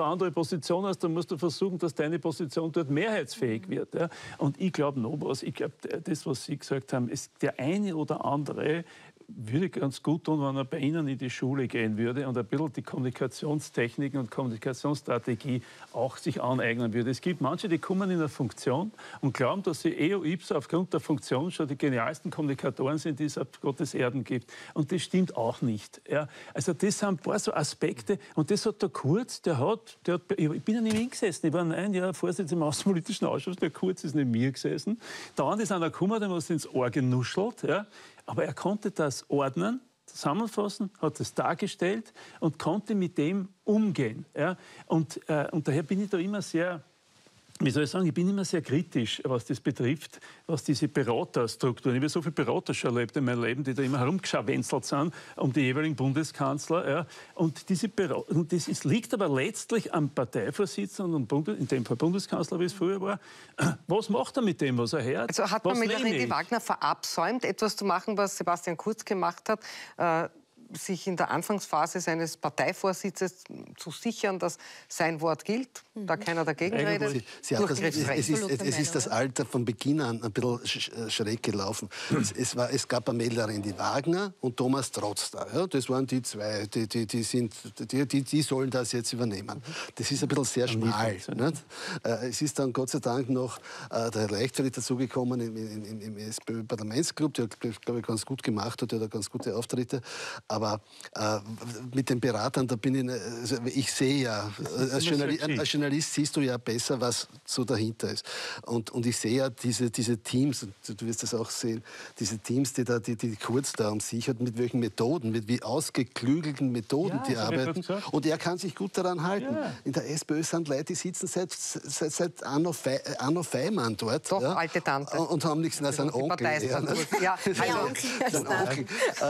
andere Position hast, dann musst du versuchen, dass deine Position dort mehrheitsfähig wird. Ja? Und ich glaube noch was, ich glaube, das, was Sie gesagt haben, ist der eine oder andere würde ganz gut tun, wenn er bei Ihnen in die Schule gehen würde und ein bisschen die Kommunikationstechniken und Kommunikationsstrategie auch sich aneignen würde. Es gibt manche, die kommen in eine Funktion und glauben, dass sie eo ipso aufgrund der Funktion schon die genialsten Kommunikatoren sind, die es auf Gottes Erden gibt. Und das stimmt auch nicht. Ja. Also das sind ein paar so Aspekte und das hat der Kurz, der hat, der hat ich bin ja nicht mit gesessen, ich war ein Jahr Vorsitzender im Außenpolitischen Ausschuss, der Kurz ist neben mir gesessen. Dann ist einer gekommen, der was ins Ohr genuschelt, ja. Aber er konnte das ordnen, zusammenfassen, hat es dargestellt und konnte mit dem umgehen. Ja? Und, äh, und daher bin ich da immer sehr, wie soll ich sagen, ich bin immer sehr kritisch, was das betrifft, was diese Beraterstrukturen. Ich habe so viele Berater schon erlebt in meinem Leben, die da immer herumgescharwenzelt sind um die jeweiligen Bundeskanzler. Ja. Und, diese Berater, und das ist, liegt aber letztlich am Parteivorsitzenden und Bundes, in dem Fall Bundeskanzler, wie es früher war. Was macht er mit dem, was er hört? Also hat man was mit Rendi Wagner verabsäumt, etwas zu machen, was Sebastian Kurz gemacht hat, äh, sich in der Anfangsphase seines Parteivorsitzes zu sichern, dass sein Wort gilt, mhm. da keiner dagegen redet. Sie, Sie hat das, es, ist, es ist das Alter von Beginn an ein bisschen sch schräg gelaufen. es, es, war, es gab Pamela Rendi Wagner und Thomas Trotzter. Ja, das waren die zwei, die, die, die, sind, die, die, die sollen das jetzt übernehmen. Das ist ein bisschen sehr schmal. Nicht? Es ist dann Gott sei Dank noch äh, der Herr Leichtfried dazugekommen im, im, im SPÖ-Parlamentsclub, der, glaube ich, ganz gut gemacht hat, der hat ganz gute Auftritte. Aber äh, mit den Beratern, da bin ich, also ich sehe ja, als Journalist, als Journalist siehst du ja besser, was so dahinter ist. Und, und ich sehe ja diese, diese Teams, du wirst das auch sehen, diese Teams, die da, die, die Kurz da um sich hat, mit welchen Methoden, mit wie ausgeklügelten Methoden ja, die arbeiten. Und er kann sich gut daran halten. Ja. In der SPÖ sind Leute, die sitzen seit, seit, seit Anno, Fe, Anno Feimann dort. Doch, ja, alte Tante. Und haben nichts, na, sein Onkel. Ja, ja, also, Onkel.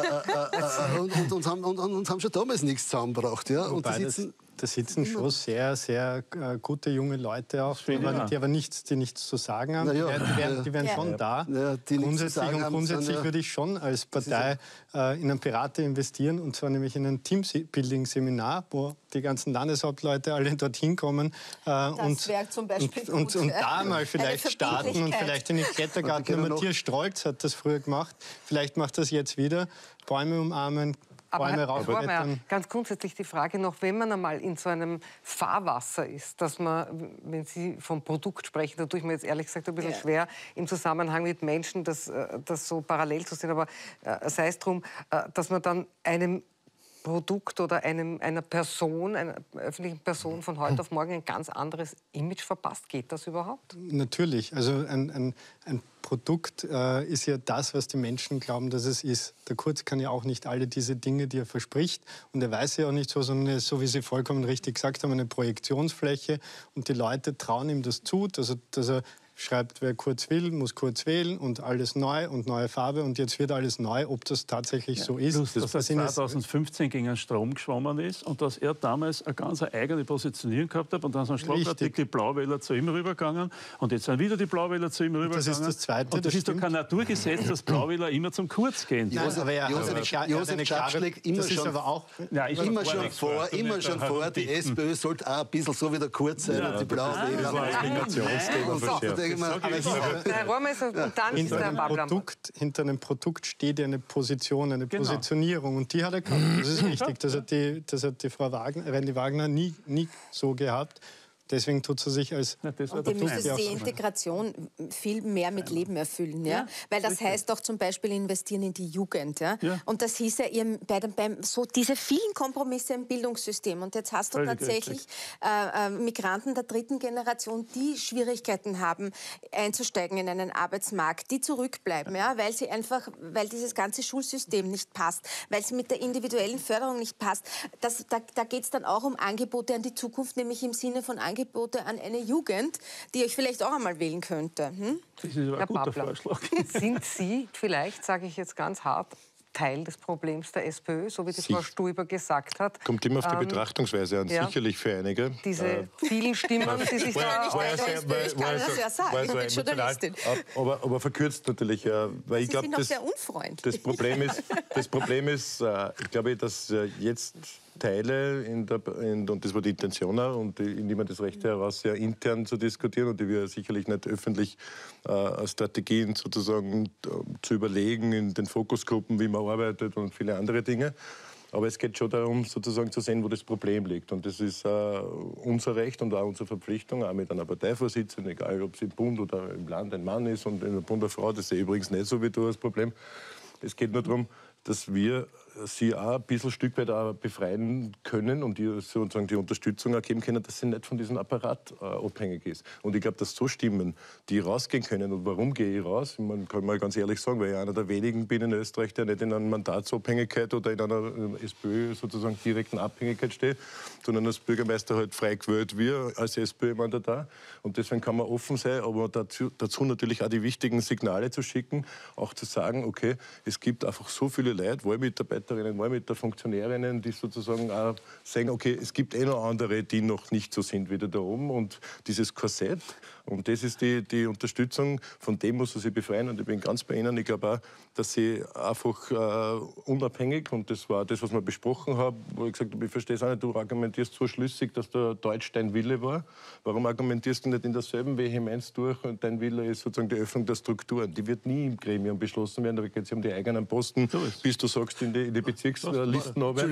Und, und, haben, und, und haben schon damals nichts zusammengebracht. Ja? Und die sitzen, da sitzen schon sehr, sehr äh, gute junge Leute auch, die aber, die aber nichts, die nichts zu sagen haben. Ja, die werden, die werden ja. schon da. Ja, grundsätzlich und grundsätzlich haben, würde ich schon als Partei äh, in einen Berater investieren, und zwar nämlich in ein Teambuilding-Seminar, wo die ganzen Landeshauptleute alle dorthin kommen äh, das und, zum Beispiel und, gut, und, und da mal vielleicht starten und vielleicht in den Klettergarten. Matthias Strolz hat das früher gemacht, vielleicht macht das jetzt wieder. Bäume umarmen, Aber Herr Vormeier, ganz grundsätzlich die Frage noch, wenn man einmal in so einem Fahrwasser ist, dass man, wenn Sie vom Produkt sprechen, da tue ich mir jetzt ehrlich gesagt ein bisschen ja. schwer, im Zusammenhang mit Menschen das, das so parallel zu sehen, aber äh, sei es drum, äh, dass man dann einem Produkt oder einem, einer Person, einer öffentlichen Person von heute auf morgen ein ganz anderes Image verpasst. Geht das überhaupt? Natürlich. Also ein, ein, ein Produkt äh, ist ja das, was die Menschen glauben, dass es ist. Der Kurz kann ja auch nicht alle diese Dinge, die er verspricht. Und er weiß ja auch nicht so, sondern er ist, so wie Sie vollkommen richtig gesagt haben, eine Projektionsfläche. Und die Leute trauen ihm das zu, dass er, dass er schreibt, wer Kurz will, muss Kurz wählen und alles neu und neue Farbe und jetzt wird alles neu, ob das tatsächlich ja, so ist. Plus, dass er zweitausendfünfzehn gegen den Strom geschwommen ist und dass er damals eine ganz eigene Positionierung gehabt hat und dann sind schlagartig die Blauwähler zu ihm rübergegangen und jetzt sind wieder die Blauwähler zu ihm rübergegangen. Das ist das Zweite. Und das, das ist doch kein Naturgesetz, dass Blauwähler immer zum Kurz gehen. Nein, aber ja, Josef, ja, Josef Schaap schlägt immer schon, aber auch, ja, immer schon vor, immer schon vor, die SPÖ sollte auch ein bisschen so wie der Kurz sein und die Blauwähler. Hinter einem, Produkt, hinter einem Produkt steht eine Position, eine genau. Positionierung. Und die hat er gehabt. Das ist wichtig. Das hat die, das hat die Frau Wagner, Rendi Wagner nie, nie so gehabt. Deswegen tut sie sich als... Ja, und ihr müsst die Integration viel mehr mit Leben erfüllen. Ja? Ja, weil das richtig. heißt doch zum Beispiel investieren in die Jugend. Ja? Ja. Und das hieß ja ihr, bei dem, beim, so diese vielen Kompromisse im Bildungssystem. Und jetzt hast du Völlig tatsächlich äh, äh, Migranten der dritten Generation, die Schwierigkeiten haben, einzusteigen in einen Arbeitsmarkt, die zurückbleiben, ja? Weil sie einfach, weil dieses ganze Schulsystem nicht passt, weil es mit der individuellen Förderung nicht passt. Das, da da geht es dann auch um Angebote an die Zukunft, nämlich im Sinne von Angeboten Angebote an eine Jugend, die euch vielleicht auch einmal wählen könnte. Hm? Das ist aber ein guter Vorschlag. Sind Sie vielleicht, sage ich jetzt ganz hart, Teil des Problems der SPÖ, so wie das Frau Stuiber gesagt hat? Kommt immer auf die ähm, Betrachtungsweise an, ja. sicherlich für einige. Diese äh, vielen Stimmen, die sich da... Ich kann das ja sagen, ich bin Journalistin. Aber, aber verkürzt natürlich. Äh, weil ich Sie glaub, sind auch das, sehr unfreundlich. Das Problem ist, das Problem ist äh, ich glaube, dass äh, jetzt teile, in der, in, und das war die Intention auch, und ich nehme das Recht heraus, sehr intern zu diskutieren und die wir sicherlich nicht öffentlich äh, Strategien sozusagen äh, zu überlegen in den Fokusgruppen, wie man arbeitet und viele andere Dinge. Aber es geht schon darum, sozusagen zu sehen, wo das Problem liegt. Und das ist äh, unser Recht und auch unsere Verpflichtung, auch mit einer Parteivorsitzenden, egal ob sie im Bund oder im Land ein Mann ist und in der Bund eine Frau, das ist ja übrigens nicht so wie du das Problem. Es geht nur darum, dass wir sie auch ein bisschen Stück weit auch befreien können und ihr sozusagen die Unterstützung ergeben können, dass sie nicht von diesem Apparat äh, abhängig ist. Und ich glaube, dass so Stimmen, die rausgehen können, und warum gehe ich raus? Man kann mal ganz ehrlich sagen, weil ich einer der wenigen bin in Österreich, der nicht in einer Mandatsabhängigkeit oder in einer SPÖ sozusagen direkten Abhängigkeit steht, sondern als Bürgermeister halt frei gewählt wir als SPÖ-Mandatar. Und deswegen kann man offen sein, aber dazu, dazu natürlich auch die wichtigen Signale zu schicken, auch zu sagen, okay, es gibt einfach so viele Leute, Wahlmitarbeiterinnen, Wahlmitglieder, die sozusagen auch sagen, okay, es gibt eh noch andere, die noch nicht so sind wie da oben. Und dieses Korsett, und das ist die, die Unterstützung, von dem muss man sich befreien. Und ich bin ganz bei Ihnen. Ich glaube auch, dass sie einfach äh, unabhängig, und das war das, was wir besprochen haben, wo ich gesagt habe, ich verstehe es auch nicht, du argumentierst so schlüssig, dass der Deutsch dein Wille war. Warum argumentierst du nicht in derselben Vehemenz durch und dein Wille ist sozusagen die Öffnung der Strukturen? Die wird nie im Gremium beschlossen werden, da geht es um die eigenen Posten, so bis du sagst, in die, in die Bezirkslistenarbeit.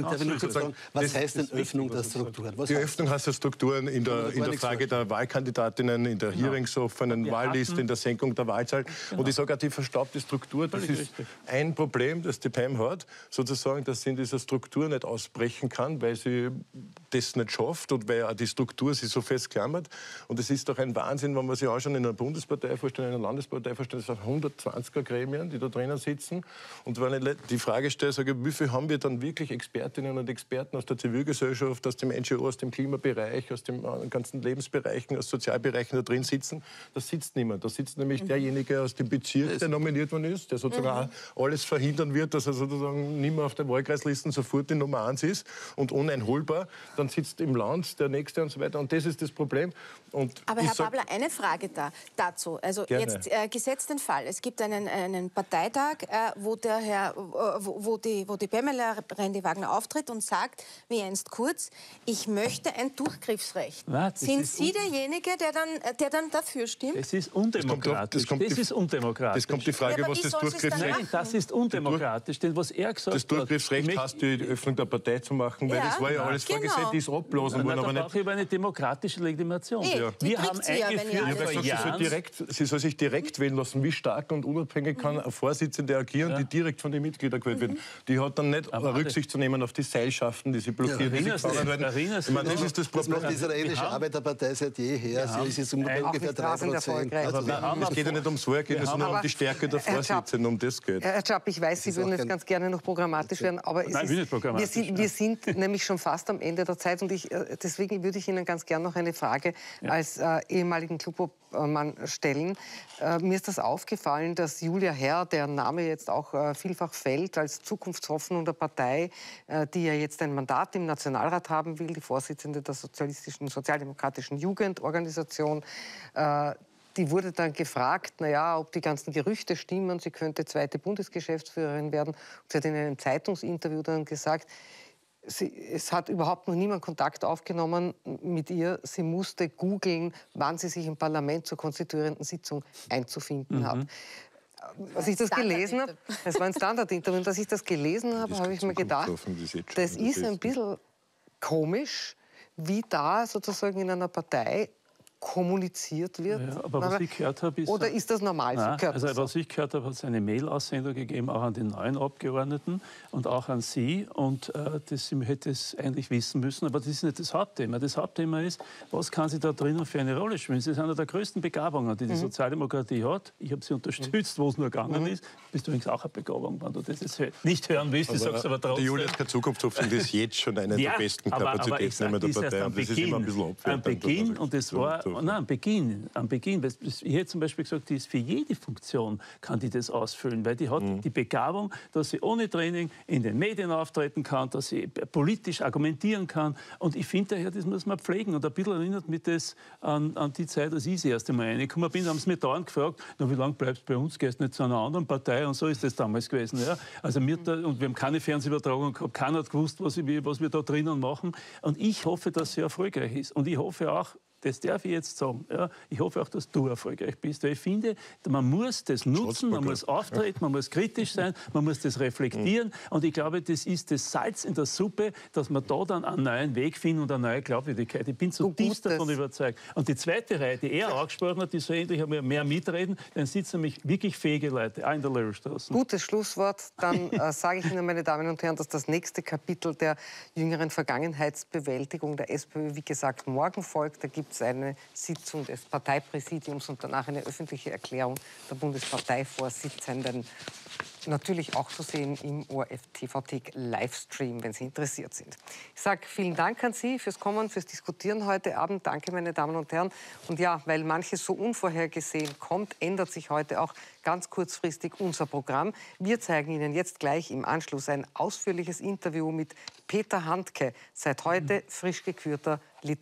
Was heißt denn Öffnung der Strukturen? Was die Öffnung heißt ja Strukturen in der, in der Frage der Wahlkandidatinnen, in der Hearings offenen Wahlliste, in der Senkung der Wahlzahl. Genau. Und ich sage auch, die verstaubte Struktur, das ist ein Problem, das die P E M hat, sozusagen, dass sie in dieser Struktur nicht ausbrechen kann, weil sie das nicht schafft und weil auch die Struktur sie so festklammert. Und es ist doch ein Wahnsinn, wenn man sich auch schon in einer Bundespartei vorstellt, in einer Landespartei vorstellt, es sind hundertzwanziger Gremien, die da drinnen sitzen. Und wenn ich die Frage stelle, sage ich, wie viel haben wir dann wirklich Expertinnen und Experten aus der Zivilgesellschaft, aus dem N G O, aus dem Klimabereich, aus den ganzen Lebensbereichen, aus Sozialbereichen da drin sitzen? Da sitzt niemand. Da sitzt nämlich mhm. derjenige aus dem Bezirk, der nominiert worden ist, der sozusagen mhm. alles verhindern wird, dass er sozusagen nicht mehr auf den Wahlkreislisten sofort die Nummer eins ist und uneinholbar. Dann sitzt im Land der Nächste und so weiter. Und das ist das Problem. Und aber Herr Babler, eine Frage da, dazu. Also gerne. Jetzt äh, gesetzt den Fall, es gibt einen, einen Parteitag, äh, wo, der Herr, äh, wo, wo, die, wo die Pamela Rendi-Wagner auftritt und sagt, wie Ernst Kurz, ich möchte ein Durchgriffsrecht. Was? Sind Sie derjenige, der dann, der dann dafür stimmt? Es ist undemokratisch. Das, kommt, das, kommt das ist undemokratisch. Das kommt die Frage, ja, was das Durchgriffsrecht... Nein, das ist undemokratisch, denn was er gesagt hat... Das Durchgriffsrecht hat, hast du die Öffnung der Partei zu machen, weil ja, das war ja alles genau. vorgesehen, die ist abblasen worden. Aber nicht über eine demokratische Legitimation. Hey, ja. Wir haben ja, eingeführt... Ja, sie, soll direkt, sie soll sich direkt wählen lassen. Wie stark und unabhängig kann eine Vorsitzende agieren, ja. die direkt von den Mitgliedern gewählt wird. Die hat dann nicht aber Rücksicht zu nehmen auf die Seilschaften, die sie blockieren, ja, die sie gefangen werden. Ich meine, das ist das Problem. Das macht die israelische Arbeiterpartei seit jeher. Sie ist jetzt ungefähr drei Prozent. Es geht ja nicht ums Wohlergebnis, sondern um die Stärke der Vorsitzenden, um das geht. Herr Schaap, ich weiß, Sie würden jetzt ganz gerne noch programmatisch werden, aber es Nein, ist, wir, sind, wir sind nämlich schon fast am Ende der Zeit und ich, deswegen würde ich Ihnen ganz gerne noch eine Frage ja. als äh, ehemaligen Klubobmann stellen. Äh, mir ist das aufgefallen, dass Julia Herr, deren Name jetzt auch äh, vielfach fällt, als Zukunftshoffnung der Partei, äh, die ja jetzt ein Mandat im Nationalrat haben will, die Vorsitzende der sozialistischen, sozialdemokratischen Jugendorganisation, äh, die wurde dann gefragt, na ja, ob die ganzen Gerüchte stimmen, sie könnte zweite Bundesgeschäftsführerin werden. Und sie hat in einem Zeitungsinterview dann gesagt, sie, es hat überhaupt noch niemand Kontakt aufgenommen mit ihr. Sie musste googeln, wann sie sich im Parlament zur konstituierenden Sitzung einzufinden mhm. hat. Als ich das gelesen habe, das war ein Standardinterview, und als ich das gelesen habe, habe ich mir gedacht, das ist ein bisschen komisch, wie da sozusagen in einer Partei kommuniziert wird. Ja, aber was ich gehört habe, ist... Oder ist das normal? Nein, also was ich gehört habe, hat es eine Mail-Aussendung gegeben, auch an die neuen Abgeordneten und auch an Sie. Und äh, das, ich hätte es eigentlich wissen müssen, aber das ist nicht das Hauptthema. Das Hauptthema ist, was kann sie da drinnen für eine Rolle spielen? Sie ist eine der größten Begabungen, die die mhm. Sozialdemokratie hat. Ich habe sie unterstützt, wo es nur gegangen mhm. ist. Du bist übrigens auch eine Begabung, wenn du das jetzt nicht hören willst. Aber, sagst aber trotzdem. Die Julia ist keine Zukunftshoffnung, das ist jetzt schon eine ja, der besten Kapazitäten in der Partei. Das ist immer ein bisschen Beginn, ein Beginn und es war Nein, nein, am Beginn. Am Beginn. Ich hätte zum Beispiel gesagt, die ist für jede Funktion kann die das ausfüllen, weil die hat mhm. die Begabung, dass sie ohne Training in den Medien auftreten kann, dass sie politisch argumentieren kann. Und ich finde daher, das muss man pflegen. Und ein bisschen erinnert mich das an, an die Zeit, als ich das erste Mal reingekommen bin. Da haben sie mir dauernd gefragt, na, wie lange bleibst du bei uns? Gehst du nicht zu einer anderen Partei? Und so ist das damals gewesen. Ja? Also wir, da, und wir haben keine Fernsehübertragung gehabt. Keiner hat gewusst, was, ich, was wir da drinnen machen. Und ich hoffe, dass sie erfolgreich ist. Und ich hoffe auch, das darf ich jetzt sagen. Ja, ich hoffe auch, dass du erfolgreich bist. Weil ich finde, man muss das nutzen, man muss auftreten, man muss kritisch sein, man muss das reflektieren. Und ich glaube, das ist das Salz in der Suppe, dass wir da dann einen neuen Weg finden und eine neue Glaubwürdigkeit. Ich bin zutiefst davon überzeugt. Und die zweite Reihe, die er angesprochen hat, die soll endlich einmal mehr mitreden, dann sitzen nämlich wirklich fähige Leute, auch in der Löhrstraße. Gutes Schlusswort. Dann äh, sage ich Ihnen, meine Damen und Herren, dass das nächste Kapitel der jüngeren Vergangenheitsbewältigung der SPÖ, wie gesagt, morgen folgt. Da gibt es eine Sitzung des Parteipräsidiums und danach eine öffentliche Erklärung der Bundesparteivorsitzenden. Natürlich auch zu sehen im O R F T V T Livestream, wenn Sie interessiert sind. Ich sage vielen Dank an Sie fürs Kommen, fürs Diskutieren heute Abend. Danke, meine Damen und Herren. Und ja, weil manches so unvorhergesehen kommt, ändert sich heute auch ganz kurzfristig unser Programm. Wir zeigen Ihnen jetzt gleich im Anschluss ein ausführliches Interview mit Peter Handke, seit heute frisch gekürter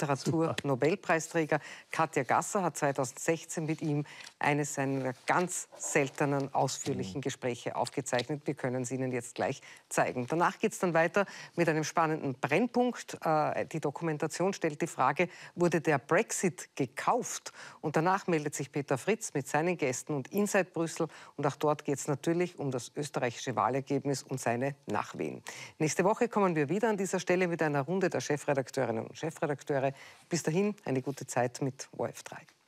Literatur-Nobelpreisträger. Katja Gasser hat zweitausendsechzehn mit ihm eines seiner ganz seltenen, ausführlichen Gespräche aufgezeichnet. Wir können es Ihnen jetzt gleich zeigen. Danach geht es dann weiter mit einem spannenden Brennpunkt. Äh, die Dokumentation stellt die Frage, wurde der Brexit gekauft? Und danach meldet sich Peter Fritz mit seinen Gästen und Inside Brüssel. Und auch dort geht es natürlich um das österreichische Wahlergebnis und seine Nachwehen. Nächste Woche kommen wir wieder an dieser Stelle mit einer Runde der Chefredakteurinnen und Chefredakteure. Bis dahin eine gute Zeit mit O R F drei.